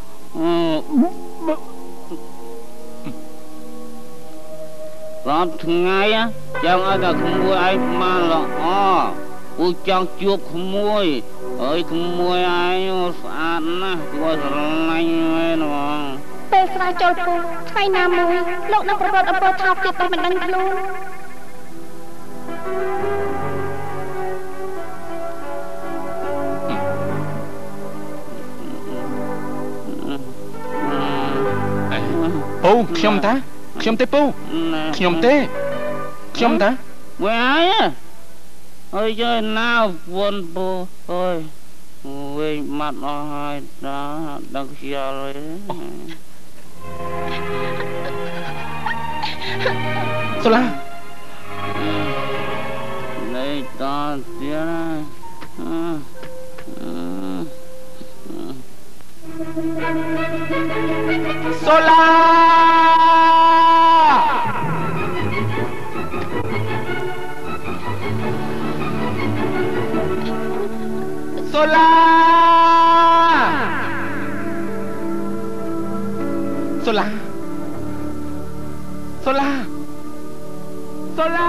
រាល់ថ្ងៃចង់ឲ្យតែក្មួយឯងបានល្អពូចង់ជួបក្មួយហើយក្មួយឯងស្អាតណាស់គួរស្រឡាញ់មែនបងពេលស្រាចូលពូថ្ងៃណាមួយលោកនឹងប្រព្រឹត្តអំពើថោកទាបតែមិនដឹងខ្លួនពូខ្ញុំតាខ្ញុំទេពូខ្ញុំទេខ្ញុំតាវាយអើយយណាវ៉ុនពូអើយវិញម៉ាត់អស់ហើយតាដឹងខ្យល់ហើយសូឡានេះតតទៀតសូឡាសូឡាសូឡាសូឡាសូឡា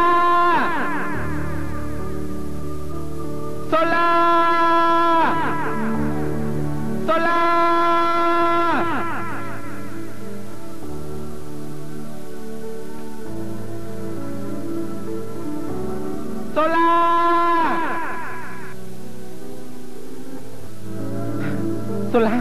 សូឡាសូឡាសូឡាសូឡា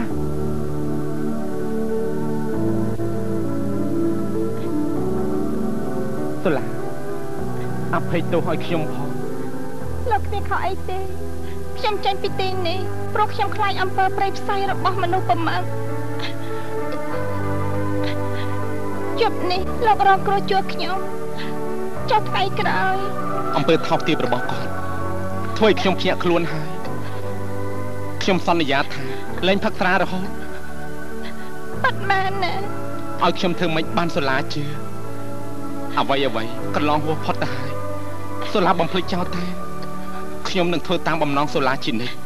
សូឡាអភ័យទោសឲ្យខ្ញុំផងលោកគ្មានខុសអីទេខ្ញុំចេញពីទីនេះព្រោះខ្ញុំខ្លាចអំពើព្រៃផ្សៃរបស់មនុស្សប្រមាថជប់នេះលោករងគ្រោះជួបខ្ញុំចុះថ្ងៃក្រោយអំពើថោកទាបរបស់គាត់ធ្វើឲ្យខ្ញុំភ្ញាក់ខ្លួនហើយខ្ញុំសន្យាថាលែងផឹកស្រារហូតបាត់មែនណាឲ្យខ្ញុំធ្វើម៉េចបានសូឡាជឿអ្វីអ្វីកន្លងហួសផុតទៅហើយសូឡាបំភ្លេចចោលតែខ្ញុំនឹងធ្វើតាមបំណងសូឡាជានិច្ច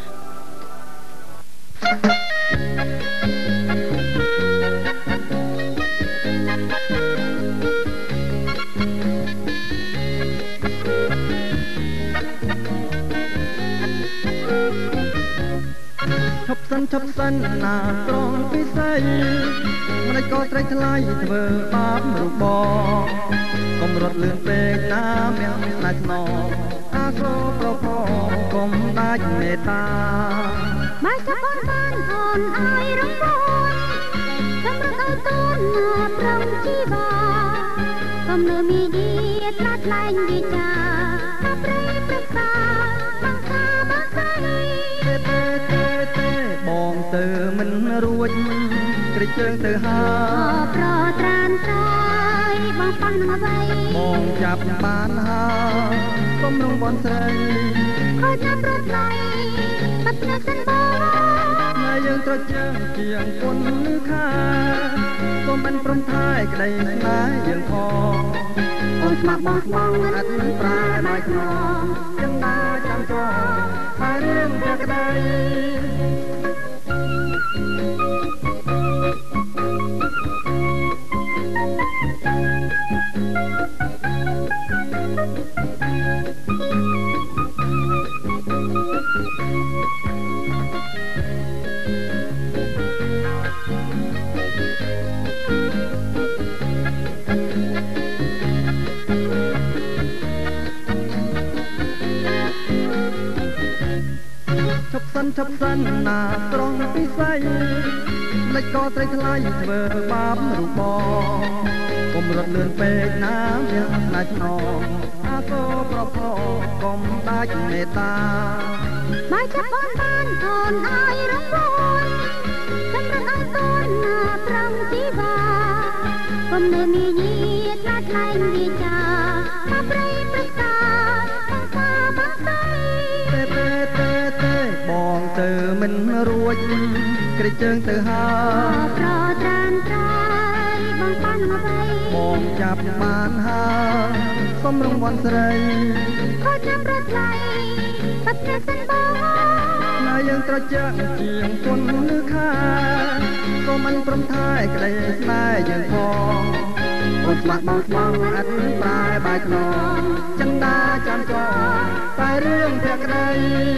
ឈប់សិនឈប់សិនណាត្រង់ពិសីមិនក៏ត្រេកថ្លៃធ្វើបាបរូបបងកុំរត់លឿនពេកណាមាំស្នេហ៍ស្នងអាសូរប្រពងកុំដាច់មេត្តាមកចាប់បានបានអូនឲ្យរំពងសម្រាប់ឲ្យកូនមកប្រំជីវ៉ាកុំលើមីឌីត្រាត់លែងវិចាប្រេប្រសាបង្កាបង្សៃទេទេទេបងទៅមិនរួចក្រជើងទៅហើយប្រត្រានត្រយបងប៉ាន់នឹងអ្វីបងចាប់បានហើយសុំរងបនស្រីខូចណាស់ប្រថ្លៃបាត់ណាស់សិនបងណាយើងត្រជើងជាងគុណឬខាសុំមិនព្រមថែក្តីស្នេហ៍យើងផងអូនស្មាក់បងស្មងអត់ប្រែមកខ្នងចាំណាចាំចោហើយរឿងតែក្តីឈប់សិនឈប់សិនណាត្រង់ពិសីមិនក៏ត្រេកថ្លៃធ្វើបាបរូបបងកុំរត់លឿនពេកណាវាស្នេហ៍ស្នងអាសូរប្រផកុំដាច់មេត្តាមកចាប់បងបានអូនឲ្យរំពងសម្រាប់ឲ្យកូនមកប្រំជីវ៉ាកុំនៅមីញីត្រាត់លែងវិចាមកព្រៃប្រសាបង្កាបង្សៃទេទេទេទេបងទៅមិនរួចក្រជើងទៅហើយប្រត្រានត្រយបងប៉ាន់អ្វីបងចាប់បានហើយសុំរងវ័នស្រីខូចណាស់ប្រថ្លៃបាត់ណាស់សិនបងណាយើងត្រជាក់ជាងគុណឬខាក៏មិនព្រមថែក្តីស្នេហ៍យើងផងអូនស្មាក់បងស្មងអត់ប្រែបាយខ្នងចិនដាចាំចោតែរឿងតែក្តី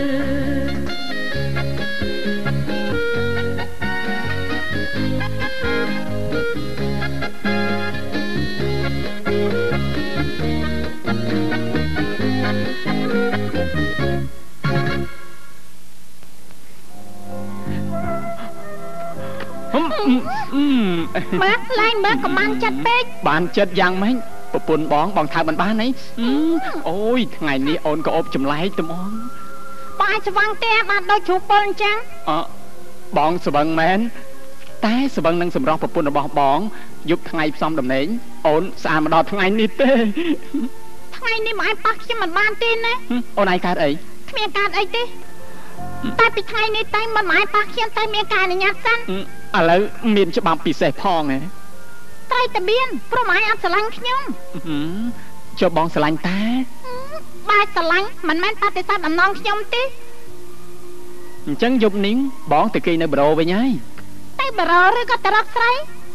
ម៉ាក់ឡើងមើលក៏បានចិត្តពេកបានចិត្តយ៉ាងម៉េចប្រពន្ធបងបងថើមិនបានអីអូយថ្ងៃនេះអូនក៏អបចម្លែកត្មងបងអាចស្វឹងទេបានដូចជ្រូកពលអញ្ចឹងអឺបងស្វឹងមែនតែស្វឹងនឹងសម្រស់ប្រពន្ធរបស់បងយប់ថ្ងៃផ្សំដំណេកអូនស្អាតមកដល់ថ្ងៃនេះទេថថ្ងៃនេះមកឲ្យប៉ះខ្ញុំមិនបានទេណាអូនឯងកើតអីគ្មានកើតអីទេតែពីថ្ងៃនេះតែមិនមកឲ្យប៉ះខ្ញុំតែមានការអនុញ្ញាតសិនឥឡូវមានច្បាប់ពិសេសផងហ៎ត្រៃតាមានព្រោះមកឲ្យអត់ស្រឡាញ់ខ្ញុំចុះបងស្រឡាញ់តាបាច់ស្រឡាញ់មិនមែនបដិសេធអំណងខ្ញុំទេអញ្ចឹងយប់នេះបងទៅគេងនៅបារោវិញហើយទៅបារោឬក៏ទៅរកស្រី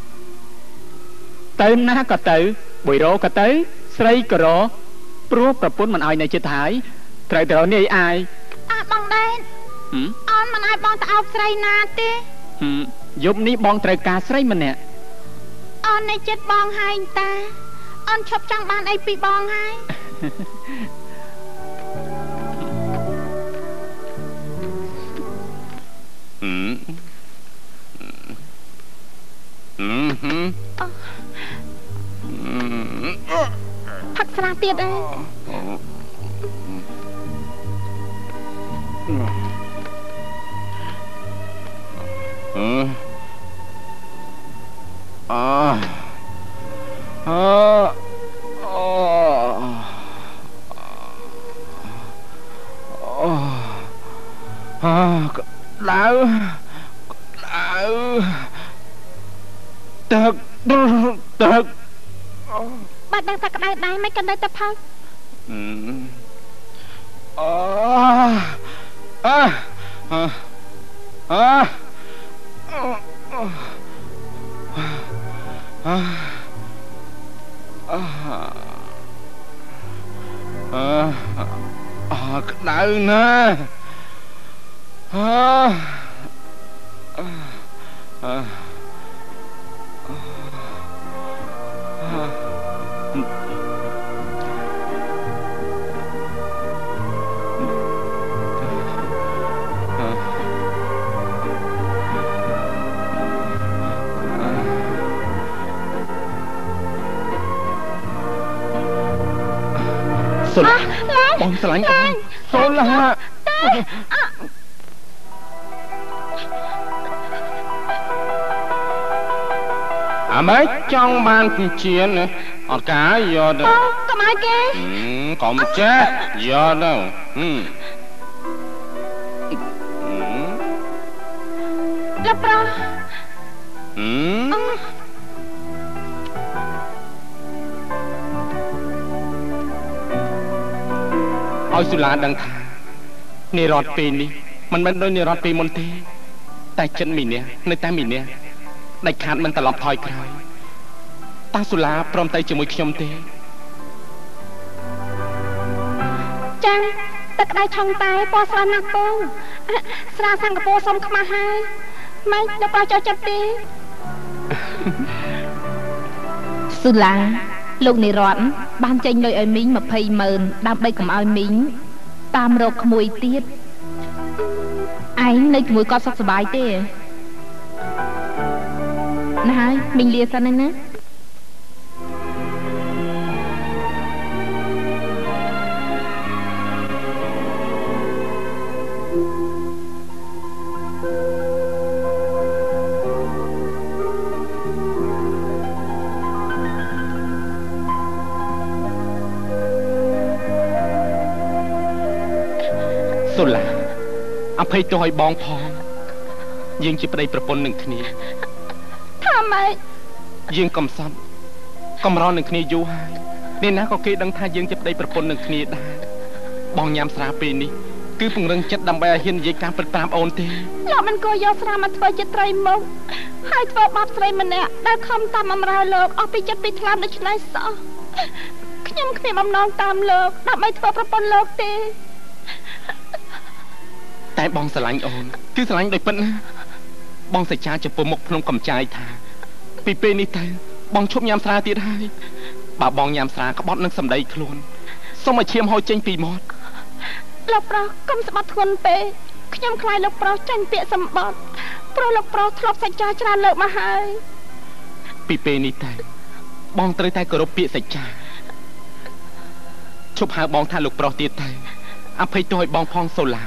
ទៅណាក៏ទៅបុយរោក៏ទៅស្រីក៏រកព្រោះប្រពន្ធមិនឲ្យនៅចិត្តហើយត្រូវទៅរកនេះអាយអើបងដែនអូនមិនឲ្យបងទៅអោបស្រីណាទេយប់នេះបងត្រូវការស្រីម្នាក់អូននៅចិត្តបងហើយតាអូនឈប់ចង់បានអីពីបងហើយហឹមហឹមហឹមផឹកស្រាទៀតអើអឺអឺអឺអឺដៅដៅទឹកទឹកបាត់ដឹងថាក្តៅដែរមិនកាន់តែទៅផឹកអឺអឺអឺអឺអឺអឺក្តៅណាស់អឺអឺសូឡាបងស្រឡាញ់អូនសូឡាអាម៉េចចង់បានចិញ្ចៀនអត់ការយកទៅកុំឲ្យគេកុំចេះយកទៅលោកប្រុសហឹមឲ្យសុឡាដឹងថានិរតពេលនេះមិនមែនដូចនិរតពេលមុនទេតែចិត្តមីនេះនៅតែមីនេះដាច់ខាតមិនត្រឡប់ថយក្រោយតើសុឡាព្រមទៅជាមួយខ្ញុំទេចា៎ទឹកដៃឆុងតែពណ៌ស្រស់ណាស់ពូស្រាសិង្ហបុរីសុំខ្មាស់ហើយមិនលោកប្រុសចូលចិត្តទេសុឡាលោកនិរតបានចេញលុយឲ្យមីងម្ភៃម៉ឺនដើម្បីកុំឲ្យមីងតាមរកក្មួយទៀតឯងនៅជាមួយគាត់សុខសប្បាយទេណាហើយមីងលាសិនហើយណាសុឡាអភ័យទោសឲ្យបងផងយើងជាប្តីប្រពន្ធនឹងគ្នាថាម៉េចយើងកំសត់កំរនឹងគ្នាយូរហើយនេះណាក៏គេដឹងថាយើងជាប្តីប្រពន្ធនឹងគ្នាដែរបងញ៉ាំស្រាពេលនេះគឺពង្រឹងចិត្តដើម្បីឲ្យហ៊ាននិយាយការពិតប្រាប់អូនទេលោកមិនគួរយកស្រាមកធ្វើជាត្រីមុខហើយធ្វើបាបស្រីម្នាក់ដែលខំតាមអំរើលោកអស់ពីចិត្តពីថ្លាមដូចនេះសោះខ្ញុំគ្មានបំណងតាមលោកដើម្បីធ្វើប្រពន្ធលោកទេតែបងស្រឡាញ់អូនគឺស្រឡាញ់ដោយពិតណាបងសច្ចាចំពោះមុខភ្នំកំចាយថាពីពេលនេះទៅបងឈប់ញ៉ាំស្រាទៀតហើយបើបងញ៉ាំស្រាក្បត់នឹងសម្ដីខ្លួនសូមឲ្យឈាមហូរចេញពីមាត់លោកប្រុសកុំស្បត់ធ្ងន់ពេកខ្ញុំខ្លាចលោកប្រុសចាញ់ពាក្យសម្បត្តិព្រោះលោកប្រុសធ្លាប់សច្ចាច្រើនលើកមកហើយពីពេលនេះទៅបងត្រូវតែគោរពពាក្យសច្ចាឈប់ហៅបងថាលោកប្រុសទៀតទៅអភ័យទោសឲ្យបងផងសូឡា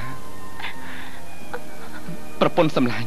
ប្រពន្ធសម្លាញ់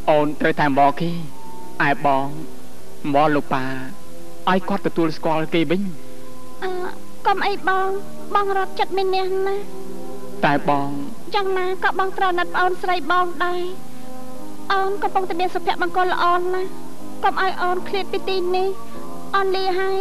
អូនត្រូវតែមកគេឯបងមកលោកប៉ាឲ្យគាត់ទទួលស្គាល់គេវិញអឺកុំអីបងបងរត់ចិត្តមានះណាតែបងយ៉ាងណាក៏បងត្រូវណាត់ប្អូនស្រីបងដែរអូនកំពុងតែមានសុភមង្គលល្អណាស់កុំឲ្យអូនឃ្លាតពីទីនេះអូនលាហើយ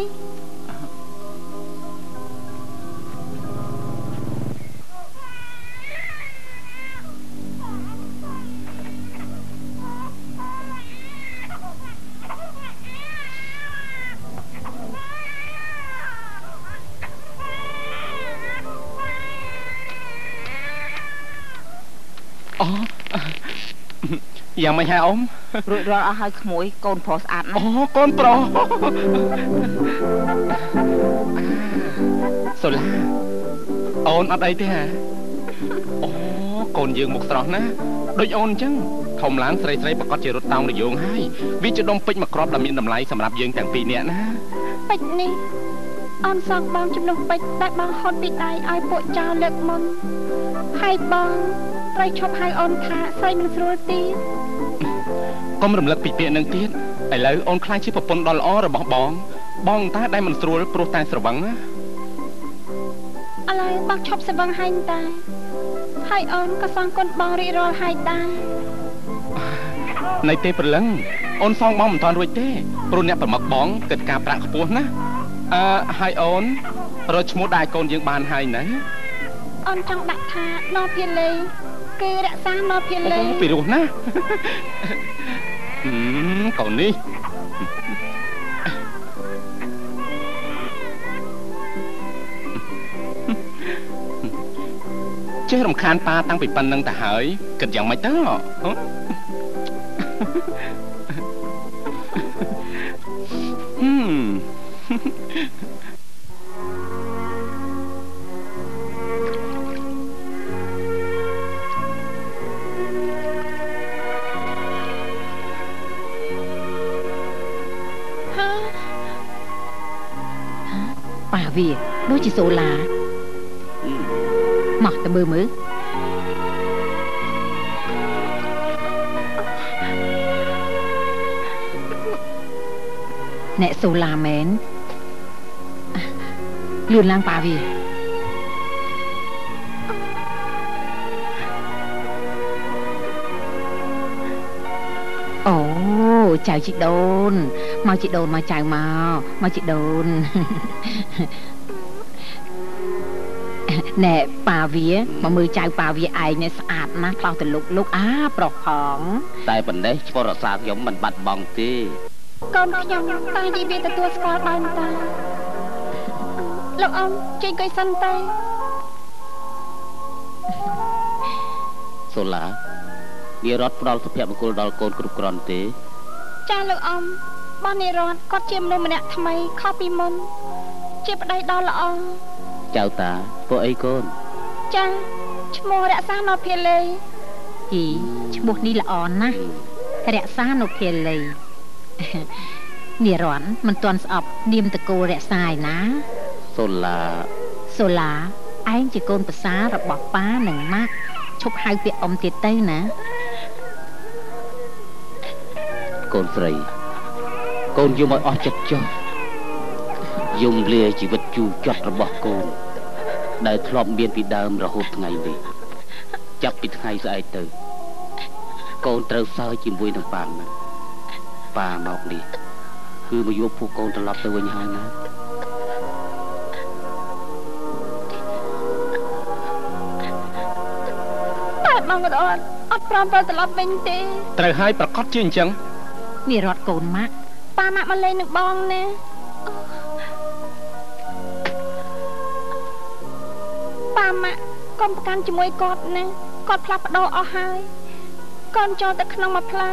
យ៉ាងមិនហើយអ៊ំរួចរាល់អស់ហើយក្មួយកូនប្រុសស្អាតណាស់អូកូនប្រុសសូឡាអូនអត់អីទេហ៎អូកូនយើងមុខស្រស់ណាដូចអូនអញ្ចឹងធំឡើងស្រីស្រីប្រកាសជារត់តោងរយោងហើយវាជាដុំពេជ្រមួយគ្រាប់ដែលមានតម្លៃសម្រាប់យើងទាំងពីរនាក់ណាពេជ្រនេះអូនសងបងជំនួសពេជ្រដែលបងហត់ពីដៃឲ្យពួកចៅលើកមុនហើយបងត្រូវឈប់ហៅអូនថាស្រីមិនស្រួលទីកុំរំលឹកពីពាក្យនឹងទៀតឥឡូវអូនខ្លាចជាប្រពន្ធដ៏ល្អរបស់បងបងតាដែលមិនស្រួលព្រោះតែស្រវឹងណាឥឡូវបងឈប់ស្រវឹងហើយតាហើយអូនក៏សងគុណបងរីករាល់ហើយតានៅទេព្រលឹងអូនសងបងមិនទាន់រួចទេព្រោះអ្នកប្រមឹកបងគិតការប្រាក់ខ្ពស់ណាអឺហើយអូនរកឈ្មោះដែលកូនយើងបានហើយណាអូនចង់ដាក់ថាណោភាលេគឺរក្សាណោភាលេអូពីរោះណាហឹមកូននេះចេះរំខានប៉ាតាំងពីប៉ុណ្្នឹងទៅហើយគិតយ៉ាងម៉េចទៅហ៎ហឹមប៉ាវាដូចជាសូឡាមកទៅមើលមើលអ្នកសូឡាមែនលឿនឡើងប៉ាវាអូចៅជីដូនមកជីដូនមកចៅមកមកជីដូនណែប៉ាវាមកមើលចៅប៉ាវាឯងនេះស្អាតណាស់ខ្លោះទៅលុកលុកអាប្រុសផងតែប៉ុណ្ណេះឈ្មោះរក្សាខ្ញុំមិនបាត់បង់ទេកូនខ្ញុំតានិយាយវាទទួលស្គាល់បានតាលោកអង្គជិះអង្គុយសិនទៅសូឡានាយរដ្ឋផ្ដល់សុភមង្គលដល់កូនគ្រប់គ្រាន់ទេចាលោកអង្គបងនាយរដ្ឋគាត់ជាមនុស្សម្នាក់ថ្មីខុសពីមុនជាប្តីដ៏ល្អចៅតាពួកអីកូនចាឈ្មោះរក្សាណោភាលេជីឈ្មោះនេះល្អណាស់រក្សាណោភាលេនាយរដ្ឋមិនទាន់ស្អប់នាមតកូលរក្សាឯណាសូឡាសូឡាឯងជាកូនប្រសាររបស់ប៉ានិងម៉ាក់ឈប់ហៅពាក្យអ៊ំទៀតទៅណាកូនស្រីកូនយំឲ្យអស់ចិត្តចុះយំលាជីវិតជូរចត់របស់កូនដែលធ្លាប់មានពីដើមរហូតថ្ងៃនេះចាប់ពីថ្ងៃស្អែកទៅកូនត្រូវសើជាមួយនឹងប៉ាណាប៉ាមកនេះគឺមកយកពួកកូនត្រឡប់ទៅវិញហើយណាតែបងរត់អត់ព្រមទៅត្រឡប់វិញទេត្រូវហើយប្រកាសជាអញ្ចឹងនាយរដ្ឋកូនម៉ាក់ប៉ាម៉ាក់មកលេងនឹងបងណាប៉ាម៉ាក់កុំប្រកាន់ជាមួយគាត់ណាគាត់ផ្លាស់ប្ដូរអស់ហើយកូនចូលទៅក្នុងមួយផ្លែ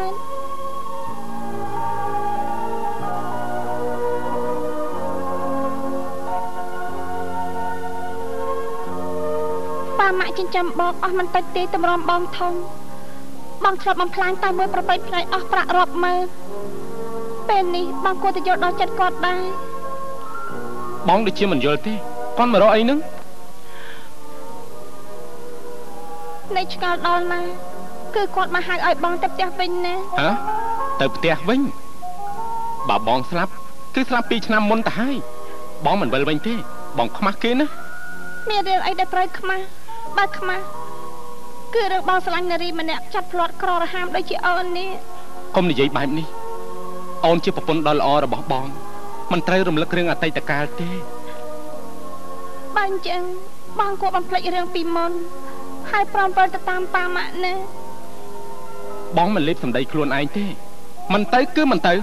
ប៉ាម៉ាក់ចិញ្ចឹមបងអស់មិនតិចទេតម្រាំបងធំបងធ្លាប់បំផ្លាញតែមួយប្របីផ្នែកអស់ប្រាក់រាប់ម៉ឺនពេលនេះបងគួរតែយល់ដល់ចិត្តគាត់ដែរបងដូចជាមិនយល់ទេគាត់មករកអីហ្នឹងនៃឆ្កល់ដល់ណាគគឺគាត់មកហៅឲ្យបងទៅផ្ទះវិញណាហ៎ទៅផ្ទះវិញបើបងស្លាប់គឺស្លាប់ពីឆ្នាំមុនទៅហើយបងមិនវិលវិញទេបងខ្មាស់គេណាមានរឿងអីដែលត្រូវខ្មាស់បើខ្មាស់គឺរឿងបងស្រឡាញ់នារីម្នាក់ចាត់ផ្្លាត់ក្ររហាមដូចជាអូននេះកុំនិយាយបែបនេះអូនជាប្រពន្ធដ៏ល្អរបស់បងមិនត្រូវរំលឹករឿងអតីតកាលទេបើអញ្ចឹងបងគួរបំភ្លេចរឿងពីមុនហើយព្រមព្រៀងទៅតាមប៉ាម៉ាក់ណាបងមិនលេបសម្ដីខ្លួនឯងទេមិនទៅគឺមិនទៅ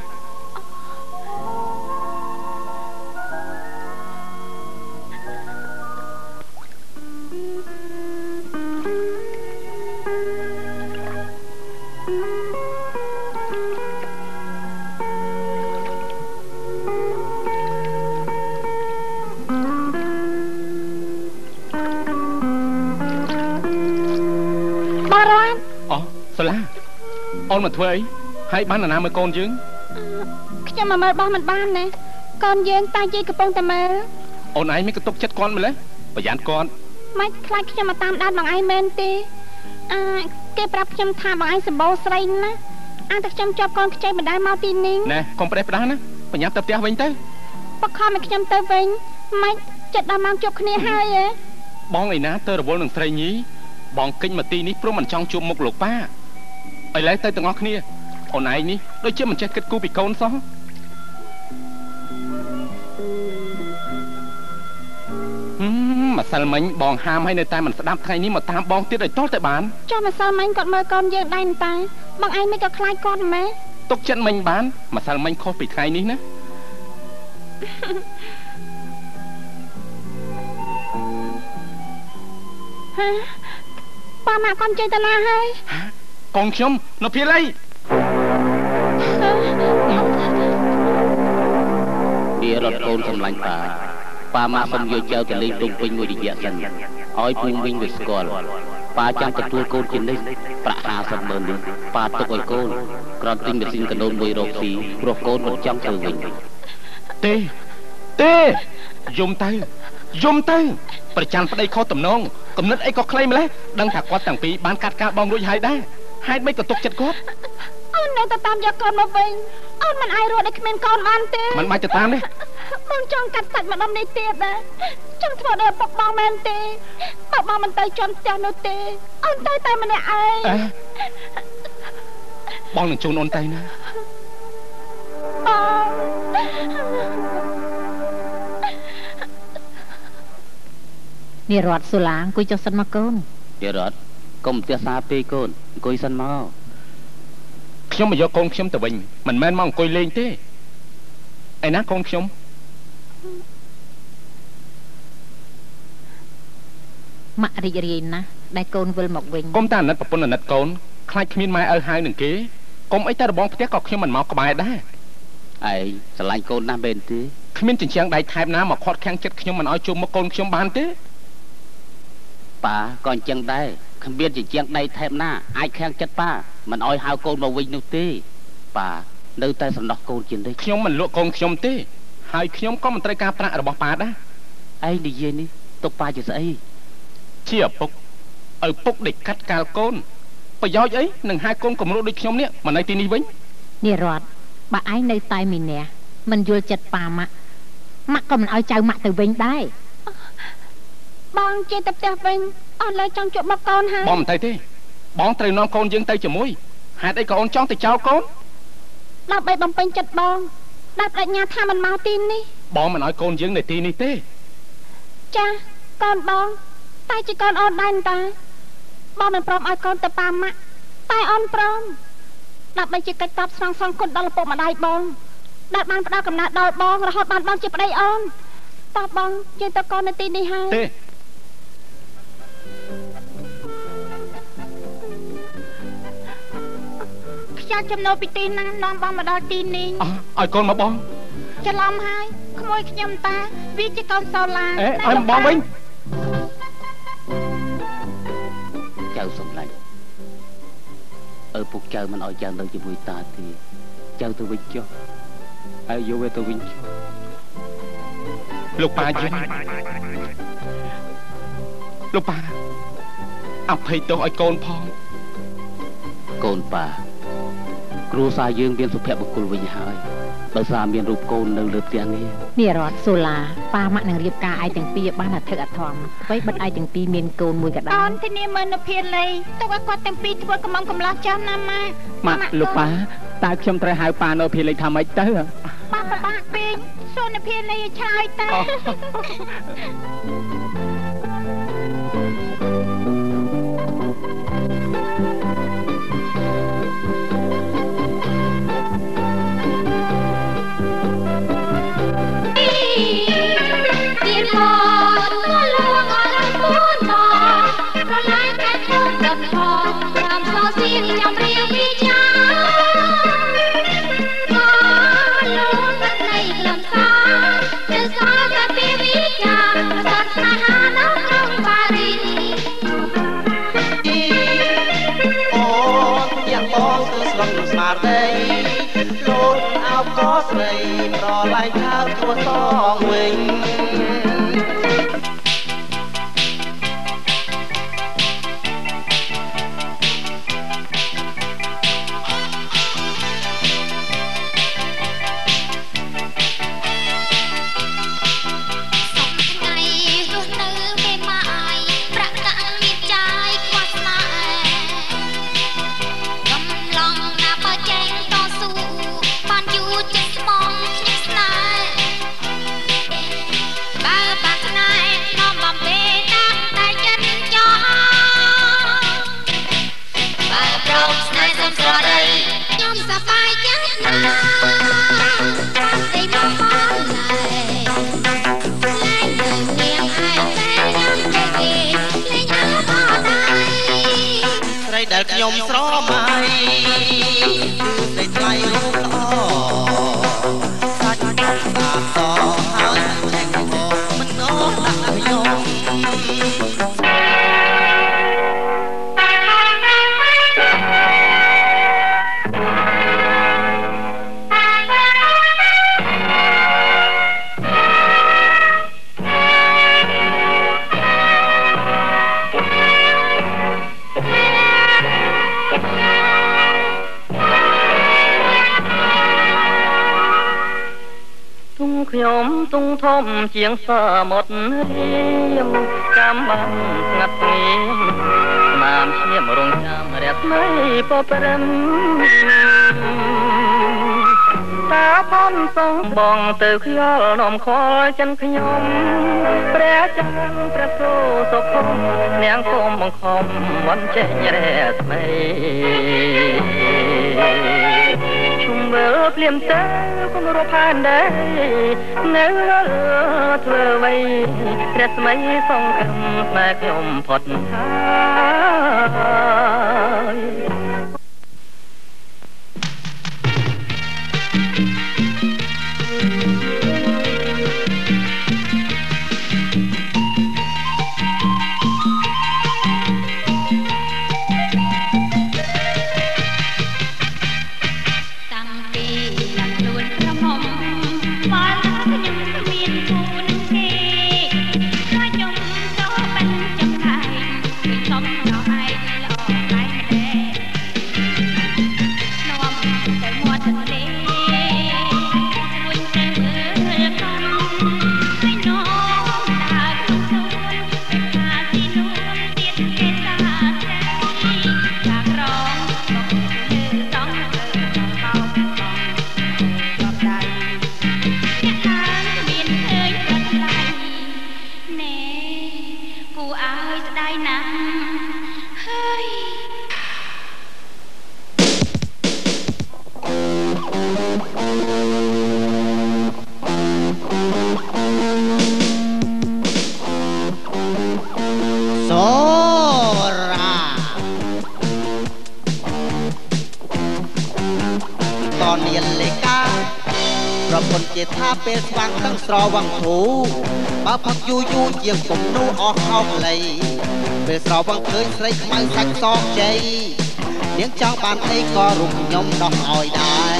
សាឡាអូនមកធ្វើអីហើយបាននរណាមើលកូនយើងខ្ញុំមកមើលបោះមិនបានណាកូនយើងតាយាយកំពុងតែមើលអូនឯងមានកតុកចិត្តគាត់ម្លេះប្រយ័ត្នគាត់មិនខ្លាចខ្ញុំមកតាមដានបងឯងមែនទេអឺគេប្រាប់ខ្ញុំថាបងឯងសម្បូរស្រីណាអាតែខ្ញុំជាប់កូនខ្ចីមិនដែលមកទីនេះណែកុំប្រេះផ្ដាស់ណាបញ្ញាប់ទៅផ្ទះវិញទៅបខំឲ្យខ្ញុំទៅវិញមិនចិត្តដល់មកជួបគ្នាហើយហ៎បងឯណាទៅរវល់នឹងស្រីញីបងគិញមកទីនេះព្រមមិនចង់ជួបមុខលោកប៉ាឥឡូវទៅទាំងអស់គ្នាអូនឯងនេះដូចជាមិនចេះគិតគូរពីកូនសោះហឹមម្សិលមិញបងហាមឲ្យនៅតែមិនស្ដាប់ថ្ងៃនេះមកតាមបងទៀតឲ្យតតែបានចុះម្សិលមិញគាត់មើលកូនយើងដែរតាបងឯងមិនក៏ខ្លាចគាត់ម៉េចទុកចិត្តមិញបានម្សិលមិញខុសពីថ្ងៃនេះណាហាប៉ាម៉ាក់គាត់ចេញទៅណាហើយកូនខ្ញុំនៅភីលីវារត់កូនសម្លាញ់ប៉ាប៉ាម៉ាក់សុំយកចៅទៅលេងទុំពេញមួយរយៈសិនឲ្យភូមិវិញវាស្គាល់ប៉ាចង់ទទួលកូនជានិច្ចប្រាក់ហាសិបម៉ឺននេះប៉ាទុកឲ្យកូនគ្រាន់ទិញម៉ាស៊ីនកណ្ដូលមួយរកស៊ីព្រោះកូនមិនចង់ធ្វើវិញទេទេយំទៅយំទៅប្រចាំប្តីខុសតំណងកំណត់អីក៏ខ្លីម្លេះដឹងថាគាត់ទាំងពីរបានកាត់ការបងរួចហើយដែរហេតុមិនក៏ទុកចិត្តគាត់អូននៅតែតាមយកកូនមកវិញអូនមិនអាចរស់ដោយគ្មានកូនបានទេមិនបាច់ទៅតាមទេបងចង់កាត់សាច់ម្ដុំនេះទៀតណាចង់ធ្វើដល់ពុកបងមែនទេបើបងមិនទៅជាន់ផ្ទះនោះទេអូនទៅតែម្នាក់ឯងបងនឹងជូនអូនទៅណានេះរត់សូឡាអង្គុយចុះសិនមកកូននេះរត់កុំផ្ទះសាពេកកូនអង្គុយសិនមកខ្ញុំមកយកកូនខ្ញុំទៅវិញមិនមែនមកអង្គុយលេងទេឯណាកូនខ្ញុំម៉ាក់រីករាយណាស់ដែលកូនវិលមកវិញកុំតែអាណិតប្រពន្ធអាណិតកូនខ្លាចគ្មានម៉ែឪហៅនឹងគេកុំអីតែរបងផ្ទះក៏ខ្ញុំមិនមកក្បែរដែរឯងស្រឡាញ់កូនណាស់មែនទេគ្មានចិញ្ចៀងដៃថែបណាមកខាត់ខាំងចិត្តខ្ញុំមិនឲ្យជួបមកកូនខ្ញុំបានទេប៉ាក៏អញ្ចឹងដែរគ្មានចិញ្ចៀងដៃថែបណាអាចខាំងចិត្តប៉ាមិនឲ្យហៅកូនមកវិញនោះទេប៉ានៅតែសំណោះកូនជានិច្ចខ្ញុំមិនលក់កូនខ្ញុំទេហើយខ្ញុំក៏មិនត្រូវការប្រាក់របស់ប៉ាដែរឯងនិយាយនេះទុកប៉ាជាស្អីជាឪពុកឪពុកដេកកាត់កាលកូនប្រយោជន៍អីនឹងហៅកូនគំរូដូចខ្ញុំនេះមកនៅទីនេះវិញនេះរត់បើឯងនៅតែមីនះមិនយល់ចិត្តប៉ាម៉ាក់ម៉ាក់ក៏មិនឲ្យចៅម៉ាក់ទៅវិញដែរបងជិះទៅផ្ទះវិញអស់លើចង់ជួបមកកូនហើយបងមិនទៅទេបងត្រូវនាំកូនយើងទៅជាមួយហេតុអីក៏អូនចង់ទៅចោលកូនដើម្បីបំពេញចិត្តបងដែលប្រាជ្ញាថាមិនមកទីនេះបងមិនឲ្យកូនយើងនៅទីនេះទេចាកូនបងតែជាកូនអូនដែរតាបងមិនព្រមឲ្យកូនទៅប៉ាម៉ាក់តែអូនព្រមដើម្បីជាកិច្ចតបស្នងសងគុណដល់ឪពុកម្ដាយបងដែលបានផ្ដល់កំណើតដល់បងរហូតបានបងជាប្តីអូនតើបងយើងទៅកូននៅទីនេះហើយទេខ្យាចំណូលពីទីណានាំបងមកដល់ទីនេះអើឲ្យកូនមកបងច្រឡំហើយក្មួយខ្ញុំតាវាជាកូនសូឡាអេឲ្យបងវិញចៅសំឡាញ់ឪពុកចៅមិនឲ្យចៅនៅជាមួយតាទេចៅទៅវិញចុះហើយយកវាទៅវិញលោកប៉ាយំលោកប៉ាអភ័យទោសឲ្យកូនផងកូនប៉ាគ្រួសារយើងមានសុភមង្គលវិញហើយដោយសារមានរូបកូននៅលើផ្ទះនេះនេះរត់សូឡាប៉ាម៉ាក់នឹងរៀបការឯងទាំងពីរបានអធិកអធមអ្វីបិទឯងទាំងពីរមានកូនមួយក៏ដោយអូនធានាមើលនៅភាលីទុកឲ្យគាត់ទាំងពីរធ្វើកំងកំឡោះចាស់ណាម៉ាម៉ាក់លោកប៉ាតើខ្ញុំត្រូវហៅប៉ានៅភាលីថាម៉េចទៅប៉ាពិបាកពេកសួរនៅភាលីឲ្យឆ្លើយទៅស្មារតីលោកអោបក៏ស្រីប្រឡែងខោទួសងវិញដែលខ្ញុំស្រមៃគឺសេចក្ដីរូបល្អសាច់សាសហើយឆែកមកមិនងដាក់ខ្ញុំ ខ្ញុំទុងធំជាងសមុទ្ររៀមចាំបានស្ងាត់ស្ងៀមស្នាមឈាមរងចាំរះថ្មីពព្រឹមតាផនសងបងទៅខ្យល់នំខលចិនខ្ញុំព្រះច័ន្ទព្រះសូរសុខុមនាងគុំបង្ខំមិនចេញរះថ្មីជុំមើលភ្លាមទៅគំរផានដែរនៅធ្វើអ្វីព្រះស្មីសងគំស្នេហ៍ខ្ញុំផុតហើយថាពេលស្វាងទាំងស្រវងធូបើផឹកយូយូជាងគុំនោះអស់អស់លៃពេលស្រវងឃើញស្រីខ្មៅសាច់សជ័យនាងចង់បានអីក៏រុំខ្ញុំដោះឲ្យដែរ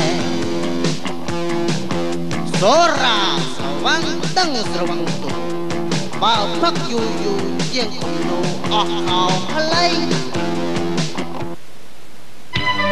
សូរាស្រវងទាំងស្រវងធូបើផឹកយូយូជាងគុំនោះអស់អស់លៃ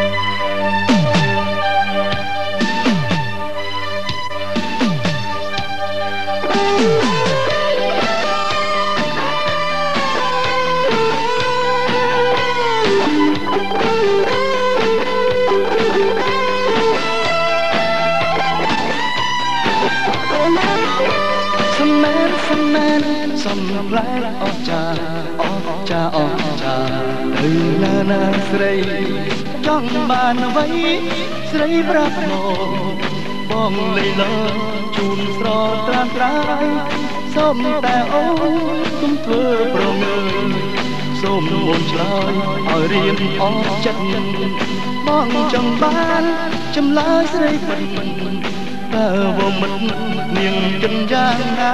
សំមែនសំមែនសំឡេងអស្ចារ្យអស្ចារ្យអស្ចារ្យទៅណាណាស្រីចង់បានអ្វីស្រីប្រាប់មកបងលេឡោជូនស្រត្រាំត្រាយសូមតែអូនគុំធ្វើប្រងើសូមអូនឆ្លើយឲ្យរៀនអស់ចិត្តបងចង់បានចម្លើយស្រីពិតតើវមិតនាងគិនយ៉ាងណា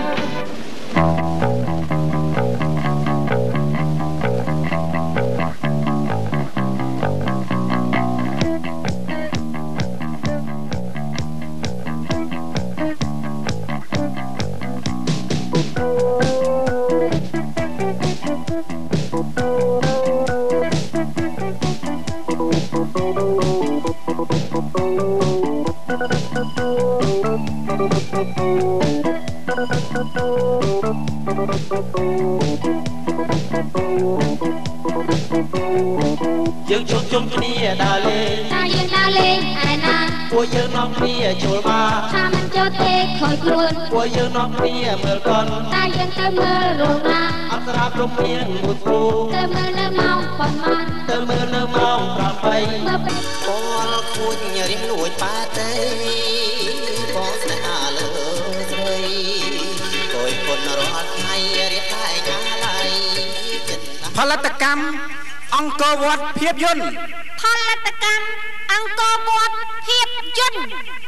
យើងជួបជុំគ្នាដើរលេងថាយើងដើរលេងឯណាពួកយើងនាំគ្នាចូលមកថាមិនចូលទេខូចខ្លួនពួកយើងនាំគ្នាមើលកនតែយើងទៅមើលរោងណាអប្សរាព្រំមានមួយគូទៅមើលនៅម៉ោងប៉ុន្មានទៅមើលនៅម៉ោងប្រាំបីមើលពលគួចរៀងលួចប៉ាទេបងស្នេហាលើស្រីគួយគុណរាល់ថ្ងៃរៀបតែកាឡៃផលិតកម្មអង្គរវត្តភាពយន្តផលិតកម្មអង្គរវត្តភាពយន្ត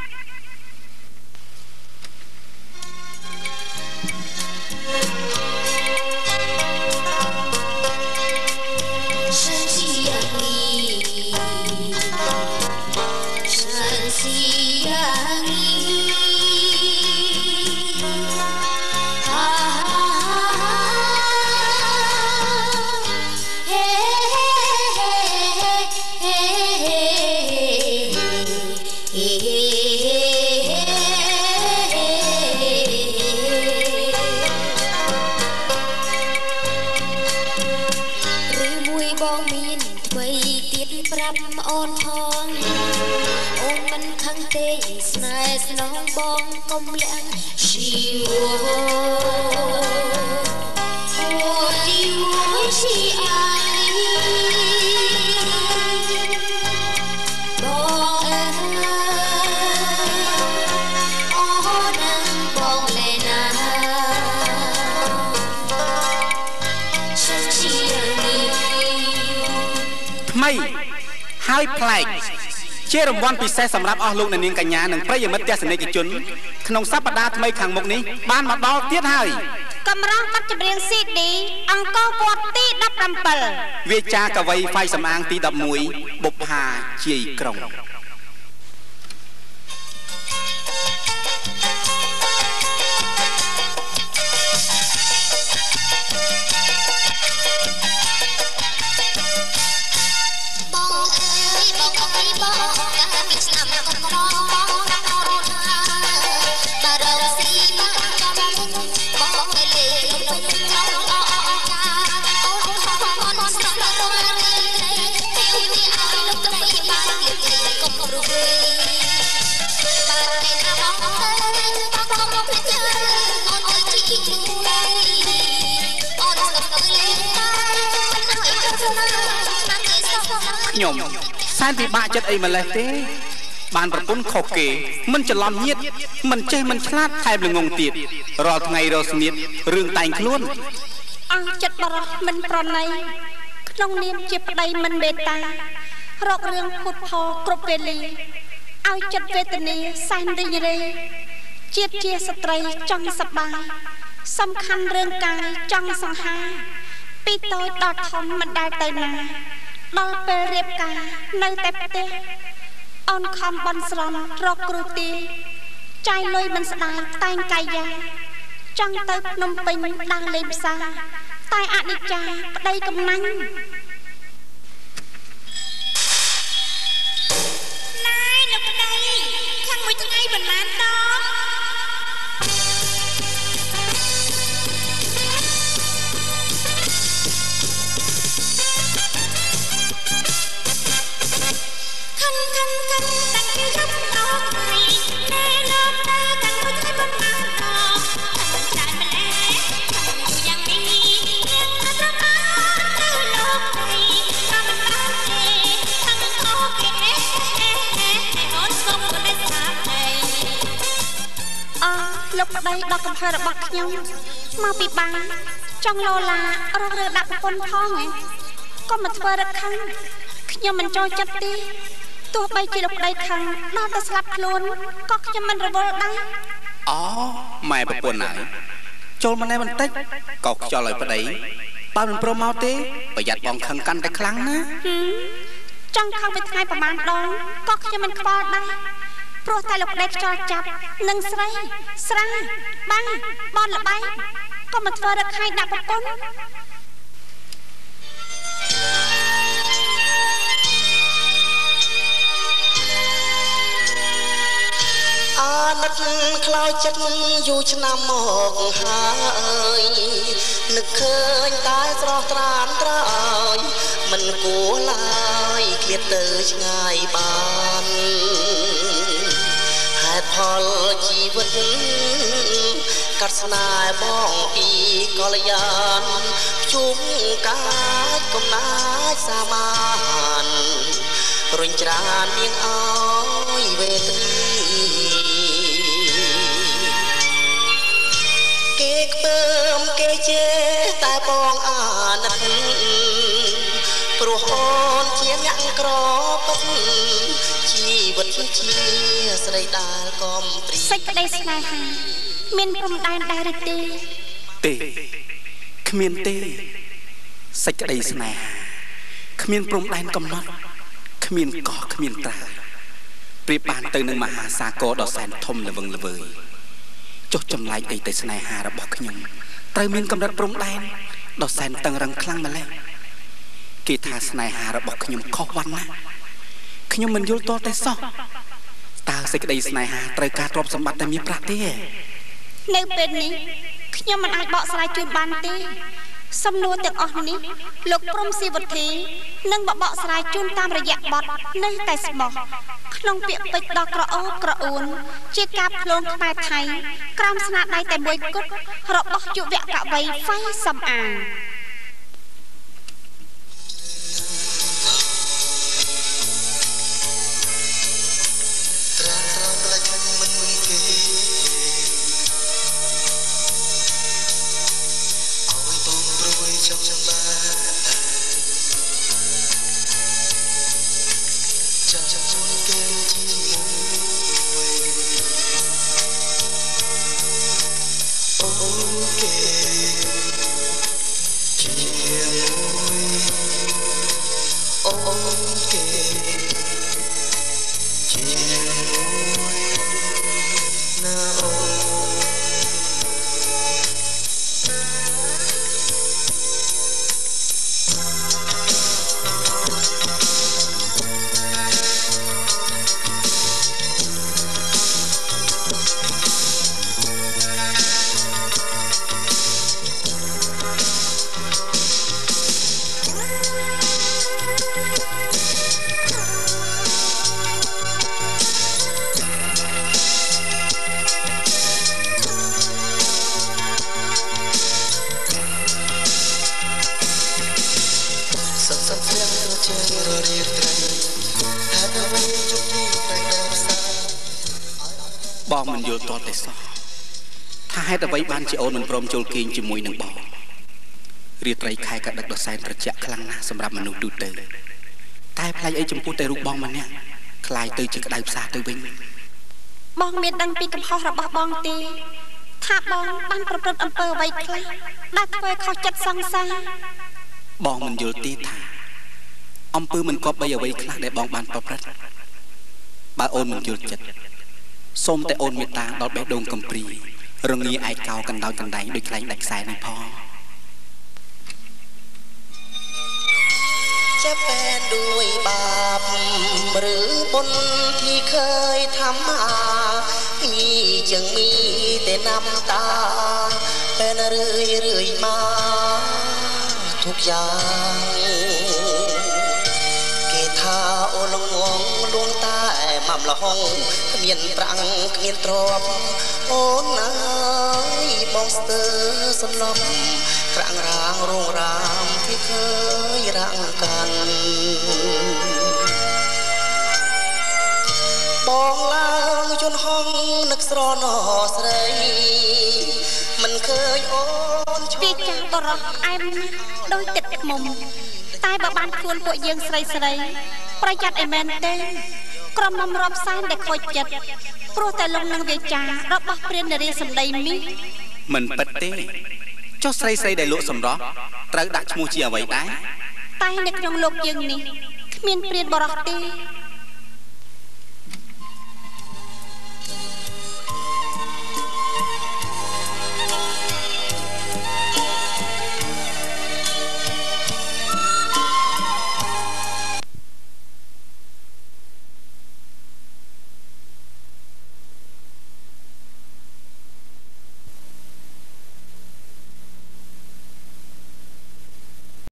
បងកុំលាក់ជីវោអូជីវោជីអើយបងអើអូនឹងបងលេណាជានេះថ្មីហើយប្លែកជារង្វាន់ពិសេសសម្រាប់អស់លោកអ្នកនាងកញ្ញានិងប្រិយមិត្តទស្សនិកជនក្នុងសប្តាហ៍ថ្មីខាងមុខនេះបានមកដល់ទៀតហើយកម្រងបទចម្រៀង ស៊ី ឌី អង្គរវត្តទីដប់ប្រាំbảyវាចាកវីហ្វាយសំអាងទីដប់មួយបុប្ផាជាយក្រុងខ្ញុំសែនពិបាកចិត្តអីម្លេះទេបានប្រពន្ធខុសគេមិនច្រឡំញាតមិនចេះមិនឆ្លាតថែមល្ងងទៀតរាល់ថ្ងៃរស់ស្នៀតរឿងតែងខ្លួនអស់ចិត្តបរោះមិនប្រណីក្នុងនាមជាប្តីមិនមេត្តារករឿងពុតផលគ្រប់វេលាឲ្យចិត្តវេទនាសែនរីងរេជាតិជាស្ត្រីចង់សប្បាយសំខាន់រឿងកាយចង់សង្ហាពីតូចដល់ធំមិនដែលទៅណាដល់ពេលរៀបការនៅតែផ្ទះអូនខំបន់ស្រន់រកគ្រូទីចាយលុយមិនស្ដាយតែងកាយយ៉ាចង់ទៅភ្នំពេញដើរលេងផ្សារតែអនិច្ចាប្តីកំណាញ់ណែលោកប្តីខាងមួយថ្ងៃបន្លានដងខាងខាងខាងតាំងពីរំដោះថ្ងៃណែលោកតាខាងមួយថ្ងៃបន្លោកប្តីដល់កំហុសរបស់ខ្ញុំមកពីបាំងចង់លោឡារករើដាក់ប្រពន្ធផងហ៎ក៏មកធ្វើរឹកខឹងខ្ញុំមិនចូលចិត្តទេទោះបីជាលោកប្តីខឹងដល់តែស្លាប់ខ្លួនក៏ខ្ញុំមិនរវល់ដែរអូម៉ែប្រពន្ធហើយចូលមកណែបន្តិចក៏ខ្យល់ឲ្យប្តីបើមិនព្រមមកទេប្រយ័ត្នបងខឹងកាន់តែខ្លាំងណាចង់ខឹងពេលថ្ងៃប្រហែលដងក៏ខ្ញុំមិនខ្វល់ដែរព្រោះតែលោកប្តីខ្យល់ចាប់នឹងស្រីស្រាបាំងបនល្បែងក៏មកធ្វើរឹកហើយដាក់ប្រពន្ធអាណិតខ្លោចចិត្តយូរឆ្នាំមកហើយនឹកឃើញតែស្រស់ត្រានត្រើយមិនគួរឡើយឃ្លាតទៅឆ្ងាយបានហេតុផលជីវិតកាត់ស្នេហ៍បងពីកល្យានជុំកាចកំណាចសាមានរុញច្រាននាងអើយវេទនីគេខ្ពើមគេជេរតែបងអាណិតព្រោះអូនជាអ្នកក្រពិតជីវិតជាស្រីដែលកំព្រីសេចក្តីស្នេហាមានព្រំដែនដែរឬទេទេគ្មានទេសេចក្តីស្នេហាគ្មានព្រំដែនកំណត់គ្មានកោះគ្មានត្រាប្រៀបបានទៅនឹងមហាសាគរដ៏សែនធំល្វឹងល្វើយចុះចម្លែកអីទៅស្នេហារបស់ខ្ញុំត្រូវមានកម្រិតព្រំដែនដ៏សែនតឹងរឹងខ្លាំងម្ល៉េះគេថាស្នេហារបស់ខ្ញុំខុសវណ្ណណាខ្ញុំមិនយល់ទាល់តែសោះតើសេចក្តីស្នេហាត្រូវការទ្រព្យសម្បត្តិតែមានប្រាក់ទេនៅពេលនេះខ្ញុំមិនអាចបកស្រាយជូនបានទេសំណួរទាំងអស់នេះលោកព្រំស៊ីវុធី នឹងបបកស្រាយជូនតាមរយៈបទនៅតែស្មោះក្នុងពាក្យពេចន៍ដ៏ក្រអូបក្រអួនជាការផ្លូនខ្មែរថៃក្រោមស្នាដៃតែមួយគត់របស់យុវកវីហ្វៃសំអាងបងមិនយល់ទាល់តែសោះថាហេតុអ្វីបានជាអូនមិនព្រមចូលគេងជាមួយនឹងបងរាត្រីខែកដឹកដ៏សែនត្រជាក់ខ្លាំងណាស់សម្រាប់មនុស្សទូទៅតែផ្លែអីចំពោះតែរូបបងម្នាក់คล้ายទៅជាក្តៅផ្សាទៅវិញបងមានដឹងពីកំហុសរបស់បងទេថាបងបានប្រព្រឹត្តអំពើអ្វីខ្លះដែលធ្វើខុសចិត្តសង្សារបងមិនយល់ទេថាអំពើមិនគប្បីអ្វីខ្លះដែលបងបានប្រព្រឹត្តបើអូនមិនយល់ចិត្តសូមតែអូនមេត្តាដល់បេះដូងកំព្រីរងាឯកោកណ្ដោយកណ្ដែងដូចខ្លែងដាច់ខ្សែនេះផងจะเป็นด้วยบาปหรือบุญที่เคยทำมาพี่จึงมีแต่น้ำตาเป็นเรื่อยเรื่อยมาทุกอย่างเกทาโอลงงลวงตามั่มละห้องเมียนปรังเมียนตรอบโอนนายมองสเตอร์สลบครั้งรางโรงรามที่เคยรังกันบองลางជន់ហងនឹកស្រណោស្រីមិនឃើញអូនពីចាស់បរោះអែមណាស់ដោយទឹកខ្មុំតែបើបានខ្លួនពួកយើងស្រីស្រីប្រយ័ត្នអីមែនទេក្រុមនំរាប់សែនដែលខូចចិត្តព្រោះតែលងនឹងវាចារបស់ព្រាននារីសម្ដីមីមិនពិតទេចុះស្រីស្រីដែលលក់សម្រស់ត្រូវដាក់ឈ្មោះជាអ្វីដែរតែនៅក្នុងលោកយើងនេះគ្មានព្រានបរោះទេ